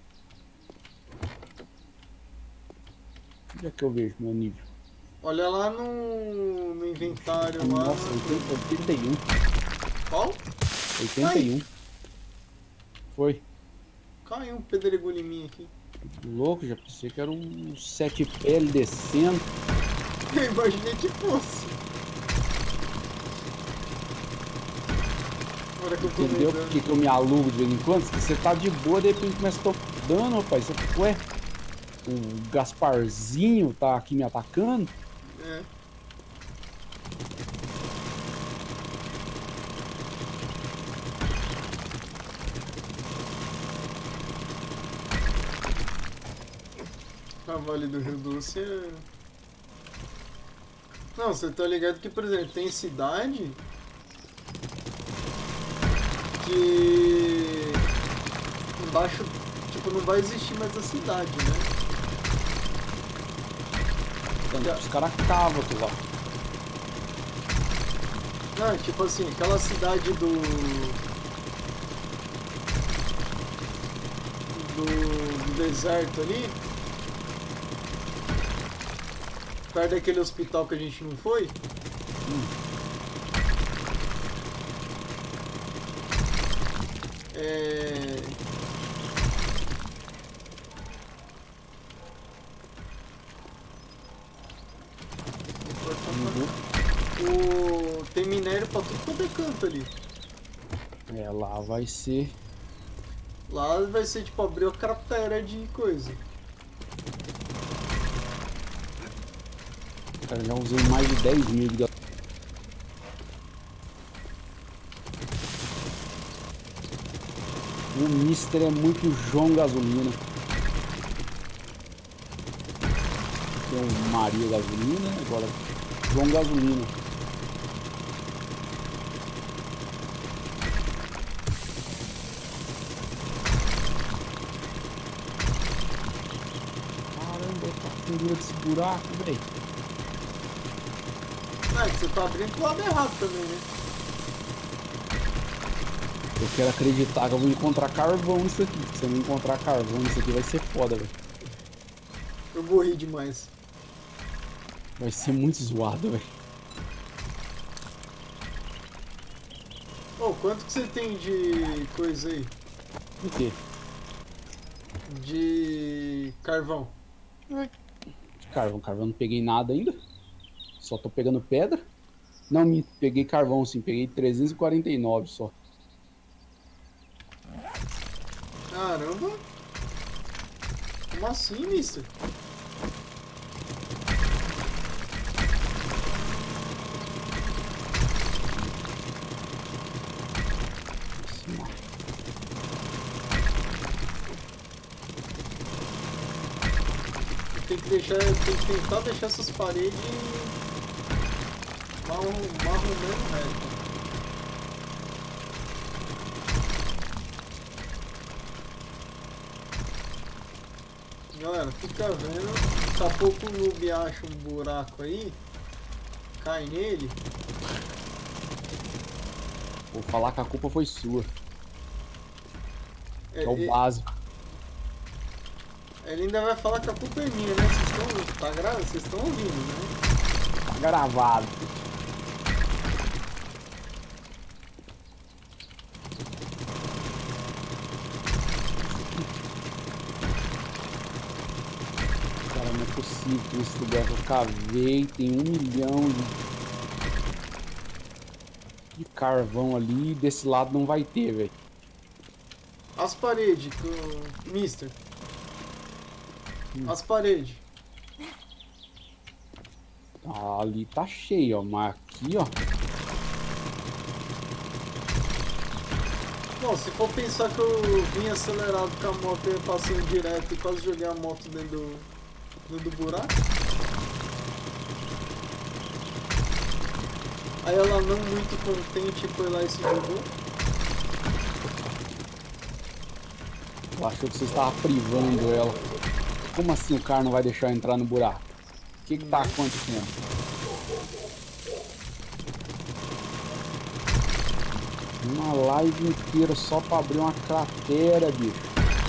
Onde é que eu vejo meu nível? Olha lá no, no inventário lá. Nossa, oitenta e um. Qual? oitenta e um. Foi. Caiu um pedregulho em mim aqui. Louco, já pensei que era um sete P L descendo. Eu imaginei que fosse. Agora que eu tô Entendeu lembrando. por que que eu me alugo de vez em quando? Se você tá de boa, de repente começa a tomar dano, rapaz. Você, ué, o Gasparzinho tá aqui me atacando. É. A Vale do Rio Doce é... Não, você tá ligado que, por exemplo, tem cidade que embaixo, tipo, não vai existir mais a cidade, né? Então, os caras cavam aquilo lá. Não, tipo assim, aquela cidade do... do, do deserto ali, perto daquele hospital que a gente não foi. Hum. É... O... Tem minério pra tudo quanto é canto ali. É, lá vai ser. Lá vai ser tipo abrir a cratera de coisa. Cara, já usei mais de dez mil de gasolina. O Mister é muito João Gasolina. Tem o Maria Gasolina, agora João Gasolina. Caramba, tá com dura desse buraco, velho. Ah, você tá abrindo pro lado errado também, né? Eu quero acreditar que eu vou encontrar carvão nisso aqui. Se eu não encontrar carvão nisso aqui vai ser foda, velho. Eu morri demais. Vai ser muito zoado, velho. Ô, quanto que você tem de coisa aí? O quê? De carvão? Carvão, carvão não peguei nada ainda. Só tô pegando pedra. Não, me peguei carvão sim, peguei trezentos e quarenta e nove só. Caramba! Como assim, mister? Tem que deixar, tem que tentar deixar essas paredes marrom, marrom mesmo reto. Galera, fica vendo, daqui a pouco o noob acha um buraco aí, cai nele. Vou falar que a culpa foi sua. É, É o e- básico. Ele ainda vai falar que a culpa é minha, né? Vocês estão, tá gra... Vocês estão ouvindo, né? Tá gravado. Cara, não é possível que esse lugar que eu cavei tem um milhão de... de carvão ali e desse lado não vai ter, velho. As paredes, que o mister. As paredes. Ah, ali tá cheio, ó. Mas aqui, ó. Bom, se for pensar que eu vim acelerado com a moto e ia passando direto e quase joguei a moto dentro do, dentro do buraco. Aí ela não muito contente foi lá e se jogou. Eu achei que você estava privando ela. Como assim o cara não vai deixar eu entrar no buraco? O que que tá acontecendo? Uma live inteira só pra abrir uma cratera, bicho.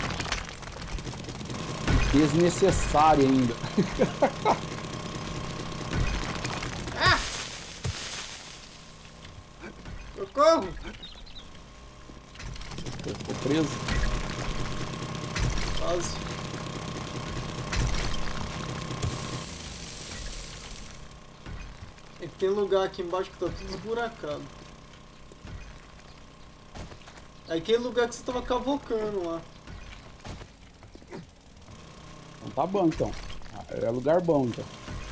Desnecessária ainda. Socorro! Eu tô preso. Quase. É que tem lugar aqui embaixo que tá tudo esburacado. É aquele lugar que você tava cavocando lá. Então tá bom, então. É lugar bom, então.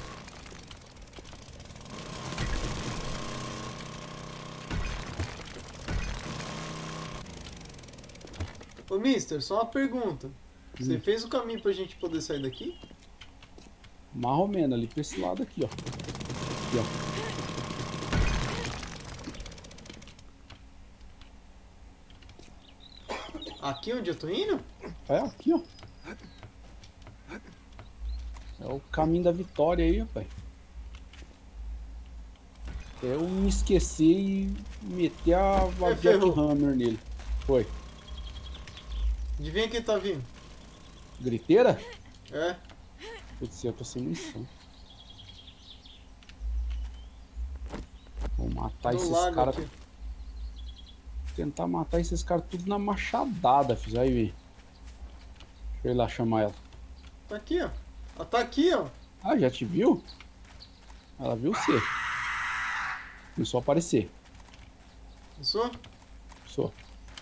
Ô, mister, só uma pergunta. Você Hum. fez o caminho pra gente poder sair daqui? Mais ou menos ali pra esse lado aqui, ó. Aqui, ó. Aqui onde eu tô indo? É aqui, ó. É o caminho da vitória aí, rapaz. É eu me esquecer e meter a, a É, ferrou. Jackhammer nele. Foi. Adivinha quem tá vindo? Griteira? É? Putz, eu tô sem munição. Vou matar Do esses lago caras. aqui. Tentar matar esses caras tudo na machadada, fiz. Aí, ver. Deixa eu ir lá chamar ela. Tá aqui, ó. Ela tá aqui, ó. Ah, já te viu? Ela viu você. Começou a aparecer. Pensou? Só.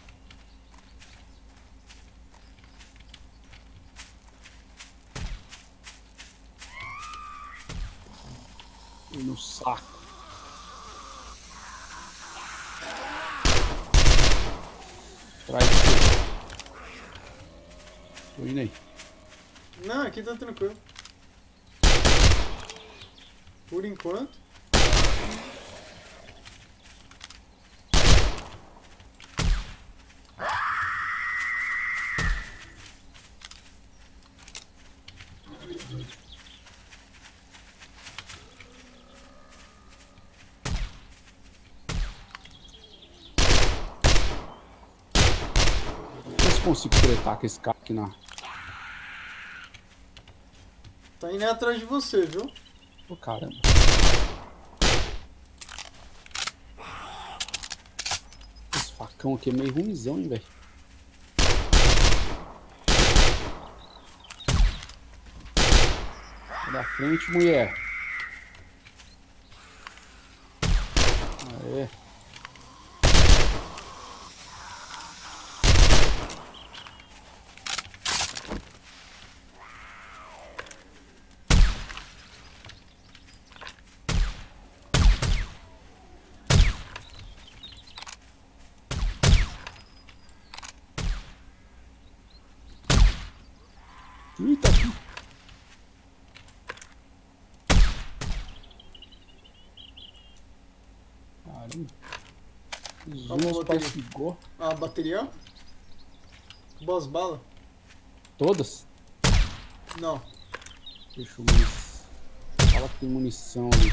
E no saco. Traz você. Tô indo aí. Não, aqui tá tranquilo. Por enquanto. Vê se consigo tretar com esse cara aqui na. Tá indo atrás de você, viu? Ô, caramba. Esse facão aqui é meio ruimzão, hein, velho. Sai da frente, mulher. Aê. Eita, aqui. Caramba. Os Acabou a uns bateria. parece igual. A bateria? Boas balas? Todas? Não. Deixa eu munição. Fala que tem munição ali.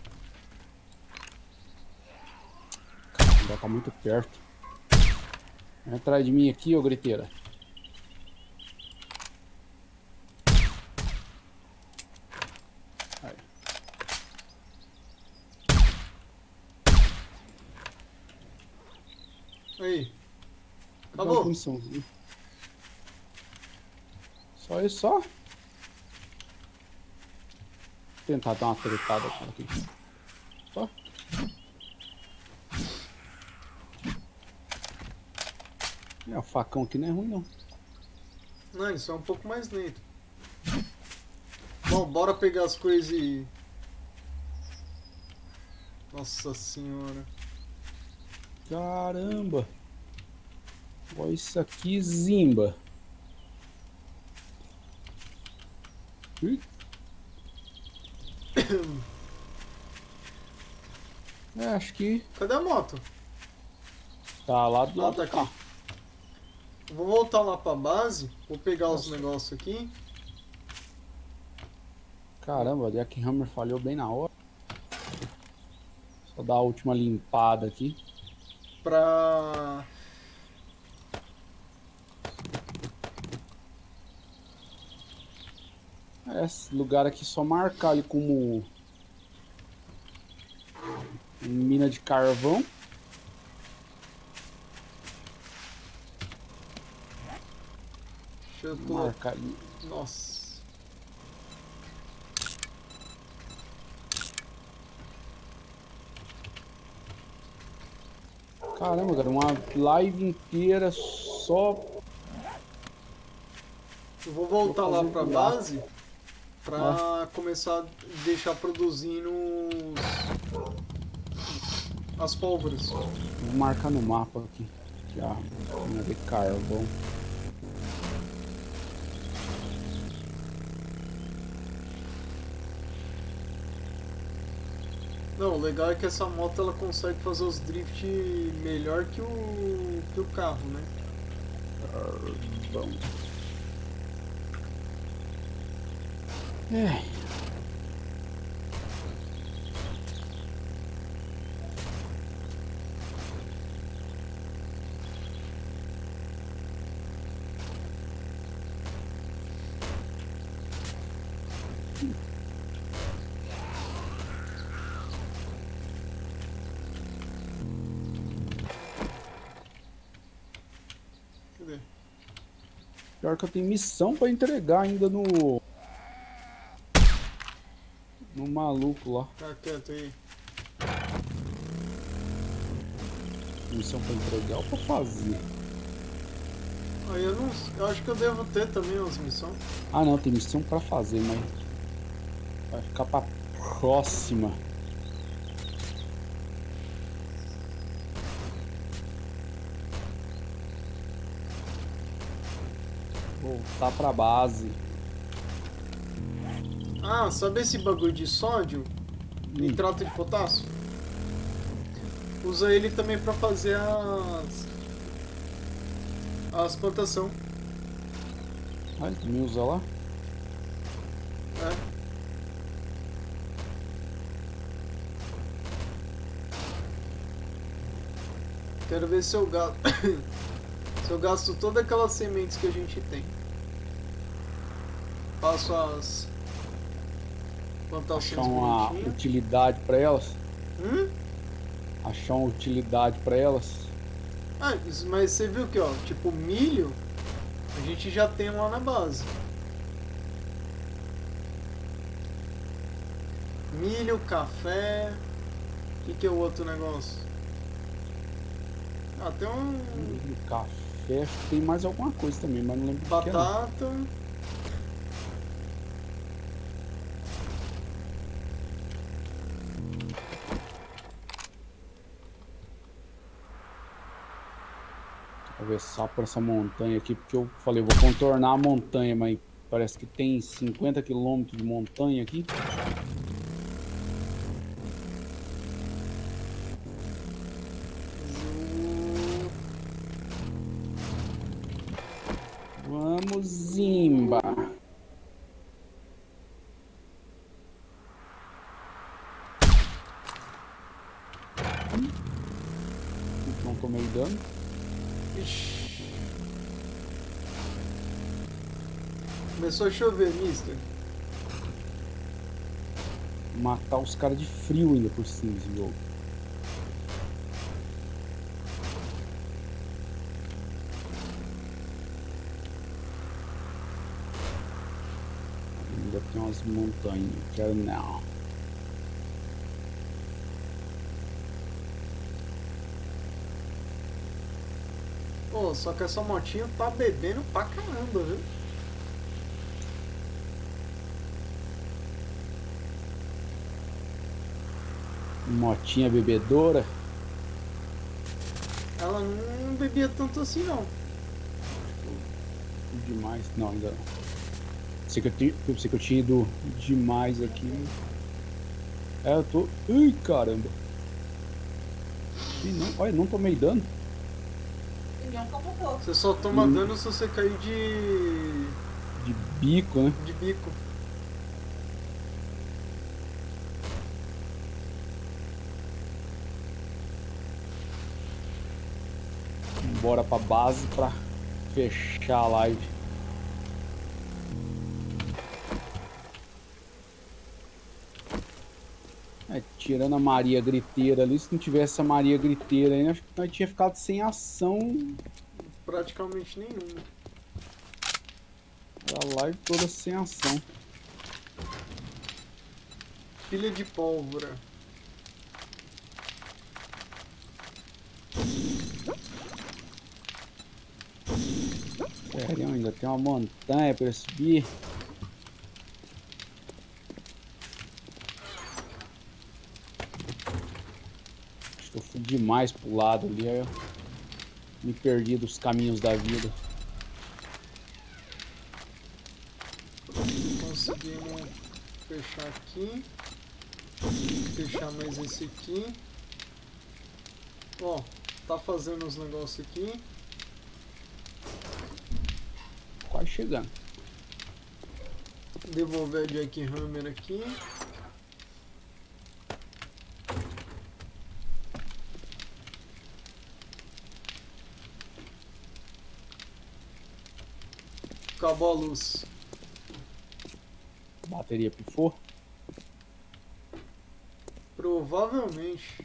Caramba, tá muito perto. Vem atrás de mim aqui, ô griteira. Aí. Aí. Dá Acabou. uma muniçãozinha. Só isso, só? Tentar dar uma tretada com ela aqui. Só? É, o facão aqui não é ruim, não. Não, isso é um pouco mais lento. Bom, bora pegar as coisas e... Nossa senhora. Caramba! Olha isso aqui, Zimba. Ih. É, acho que Cadê a moto? tá lá do Ah, lado tá do carro. aqui. Vou voltar lá pra base. Vou pegar os Nossa. negócios aqui. Caramba, a Jackhammer falhou bem na hora. Só dar a última limpada aqui. Pra... Esse lugar aqui só marcar ele como mina de carvão. Deixa eu colocar... Marcar ali. Nossa. Caramba, cara, uma live inteira só. Eu vou voltar Vou lá fazer pra um base pra começar a deixar produzindo os... as pólvoras. Vou marcar no mapa aqui. Já, mina de carvão. Não, o legal é que essa moto ela consegue fazer os drift melhor que o, que o carro, né? Carvão. É. Cadê? Pior que eu tenho missão pra entregar ainda no. No maluco lá. Tá quieto aí. Missão pra entregar ou pra fazer? Aí eu não... Eu acho que eu devo ter também umas missões. Ah não, tem missão pra fazer, mas vai ficar pra próxima. Voltar pra base. Ah, sabe esse bagulho de sódio? Hum. Nitrato de potássio? Usa ele também pra fazer as... as plantação. Ah, ele também usa lá? É. Quero ver se eu gasto... se eu gasto todas aquelas sementes que a gente tem. Faço as... plantações Achar uma bonitinhas. utilidade pra elas? Hum? Achar uma utilidade pra elas? Ah, isso- mas você viu que, ó, tipo, milho, a gente já tem lá na base. Milho, café... O que, que é o outro negócio? Ah, tem um... Milho, café, acho que tem mais alguma coisa também, mas não lembro o que é, não. batata... Atravessar por essa montanha aqui, porque eu falei, eu vou contornar a montanha, mas parece que tem cinquenta quilômetros de montanha aqui. Vamos, Zimba! Não tomei dano. Ixi. Começou a chover, mister. Matar os caras de frio ainda por cima desse jogo. Ainda tem umas montanhas, não quero não. Pô, só que essa motinha tá bebendo pra caramba, viu? Motinha bebedora. Ela não bebia tanto assim, não. Demais. Não, ainda não. Sei que eu, tinha, eu sei que eu tinha ido demais aqui. É, eu tô... Ai, caramba. Ih, não, olha, não tomei dano. Você só toma Hum. dano se você cair de... De bico, né? de bico. Bora pra base pra fechar a live. É, tirando a Maria Griteira ali, se não tivesse a Maria Griteira aí, acho que nós tinha ficado sem ação Praticamente nenhuma. a live toda sem ação. Pilha de pólvora. Sério, ainda tem uma montanha pra subir. Acho que eu fui demais pro lado ali, aí eu me perdi dos caminhos da vida. Conseguimos fechar aqui. Fechar mais esse aqui. Ó, tá fazendo os negócios aqui. Quase chegando. Devolver a Jackhammer aqui. Acabou a luz. Bateria pifou. Provavelmente.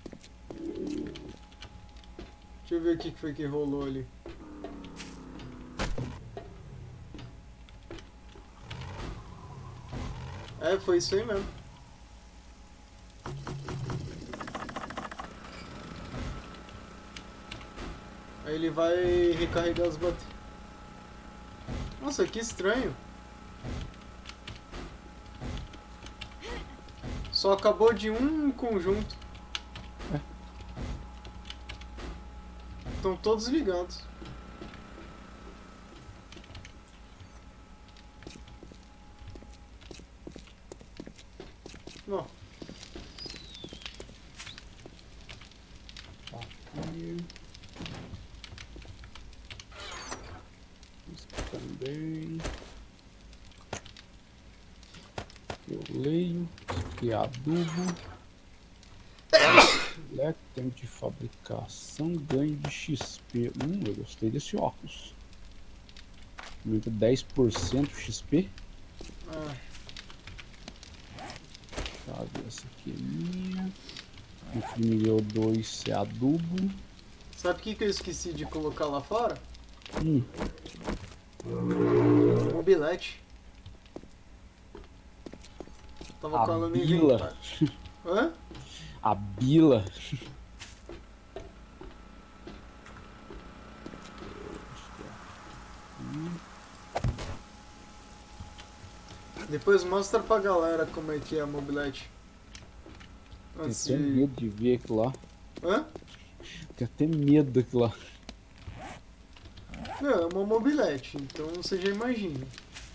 Deixa eu ver o que foi que rolou ali. É, foi isso aí mesmo. Aí ele vai recarregar as baterias. Nossa, que estranho. Só acabou de um conjunto. É. Estão todos ligados. Bom. Aqui. Isso também. Eu leio. Isso aqui é adubo. Leque, tempo de fabricação, ganho de X P. Hum, eu gostei desse óculos. Aumenta dez por cento X P. Ah, Chave, essa aqui é minha. Nível dois é adubo. sabe o que, que eu esqueci de colocar lá fora? Hum, Mobilete. Tava a colando bila. inventário. Hã? A bila. Depois mostra pra galera como é que é a mobilete. Tenho Antes até de... medo de ver aquilo lá. Hã? Tenho até medo daquilo lá. Não, é uma mobilete, então você já imagina.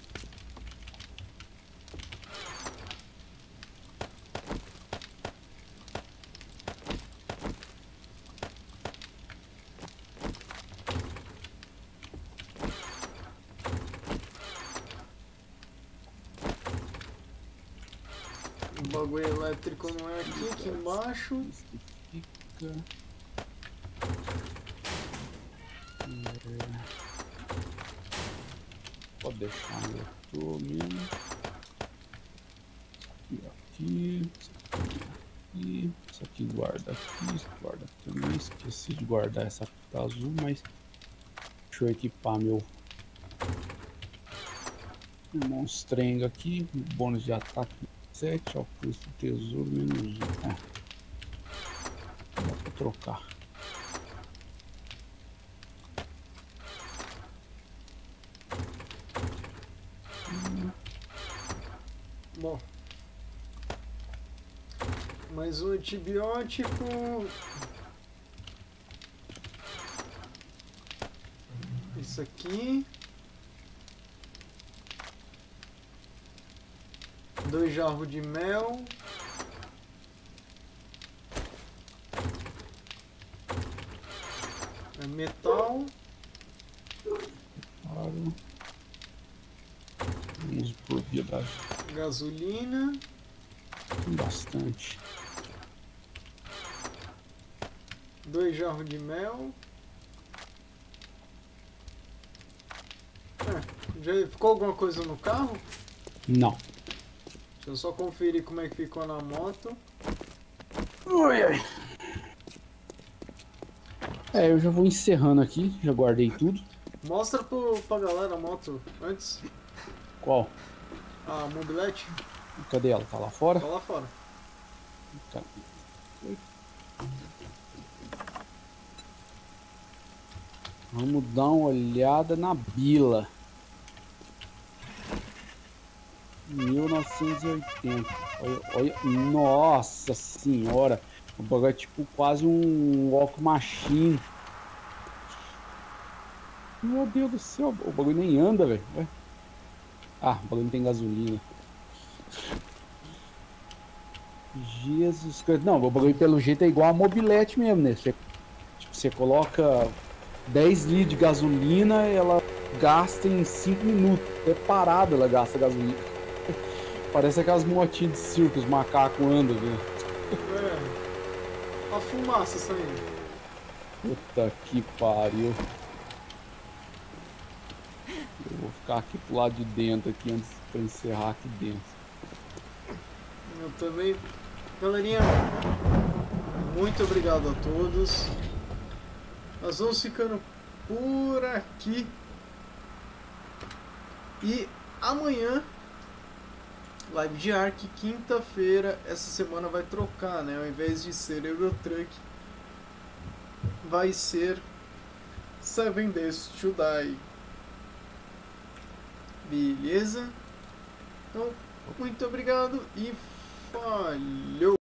O bagulho elétrico não é aqui, aqui embaixo. Isso que fica. É... Pode deixar onde eu tô mesmo. E aqui. Aqui. Isso aqui guarda aqui. Isso aqui guarda aqui também. Esqueci de guardar essa fita azul, mas deixa eu equipar meu monstrengo aqui. Bônus de ataque sete, ao custo do tesouro menos um. É. Dá pra trocar. Hum. Bom. Mais um antibiótico. Isso aqui. Dois jarros de mel. É metal. Claro. Uso por via da Gasolina. tem bastante. Dois jarros de mel. Já ficou alguma coisa no carro? Não. Deixa eu só conferir como é que ficou na moto. Ui, ai. É, eu já vou encerrando aqui, já guardei tudo. Mostra pro, pra galera a moto antes. Qual? A mobilete. Cadê ela? Tá lá fora? Tá lá fora. Tá. Vamos dar uma olhada na bila. mil novecentos e oitenta. Olha, olha, nossa senhora. O bagulho é tipo quase um walk machine. Meu Deus do céu, o bagulho nem anda, velho. Ah, o bagulho não tem gasolina. Jesus Cristo. Não, o bagulho pelo jeito é igual a mobilete mesmo, né? Você, tipo, você coloca dez litros de gasolina, ela gasta em cinco minutos. Até parada ela gasta gasolina. Parece aquelas motinhas de circo, os macacos andam, velho. É. A fumaça saindo. Puta que pariu. Eu vou ficar aqui pro lado de dentro aqui antes pra encerrar aqui dentro. Eu também. Galerinha, muito obrigado a todos. Nós vamos ficando por aqui. E amanhã, live de Ark, quinta-feira, essa semana vai trocar, né? Ao invés de ser Eurotruck, vai ser Seven Days to Die. Beleza? Então, muito obrigado e falhou!